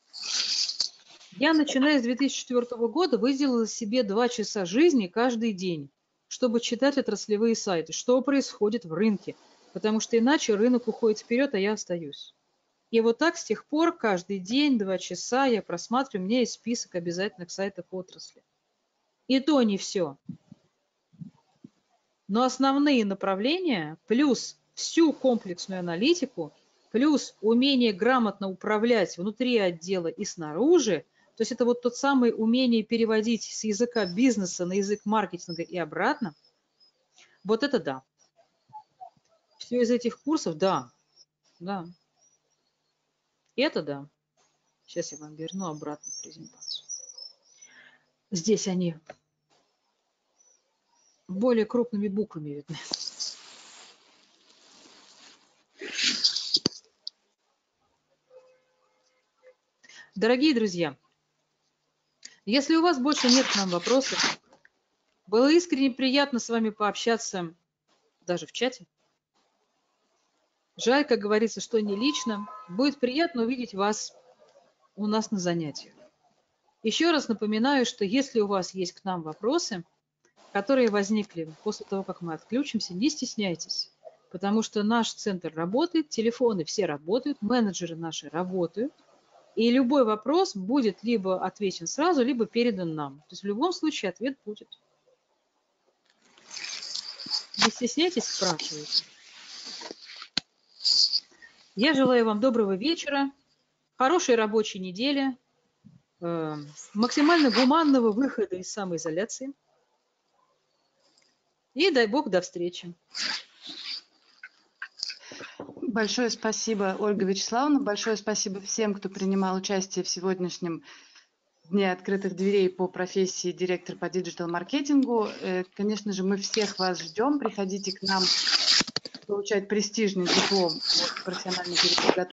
Я, начиная с две тысячи четвёртого года, выделила себе два часа жизни каждый день, чтобы читать отраслевые сайты, что происходит в рынке, потому что иначе рынок уходит вперед, а я остаюсь. И вот так с тех пор каждый день, два часа я просматриваю, у меня есть список обязательных сайтов отрасли. И то не все. Но основные направления, плюс всю комплексную аналитику, плюс умение грамотно управлять внутри отдела и снаружи, то есть это вот тот самый умение переводить с языка бизнеса на язык маркетинга и обратно, вот это да. Все из этих курсов, да, да. Это да. Сейчас я вам верну обратно презентацию. Здесь они более крупными буквами видны. Дорогие друзья, если у вас больше нет к нам вопросов, было искренне приятно с вами пообщаться даже в чате. Жаль, как говорится, что не лично. Будет приятно увидеть вас у нас на занятиях. Еще раз напоминаю, что если у вас есть к нам вопросы, которые возникли после того, как мы отключимся, не стесняйтесь, потому что наш центр работает, телефоны все работают, менеджеры наши работают, и любой вопрос будет либо отвечен сразу, либо передан нам. То есть в любом случае ответ будет. Не стесняйтесь, спрашивайте. Я желаю вам доброго вечера, хорошей рабочей недели, э, максимально гуманного выхода из самоизоляции. И дай бог до встречи. Большое спасибо, Ольга Вячеславовна. Большое спасибо всем, кто принимал участие в сегодняшнем Дне открытых дверей по профессии директор по диджитал-маркетингу. Конечно же, мы всех вас ждем. Приходите к нам получать престижный диплом от профессиональной переподготовки.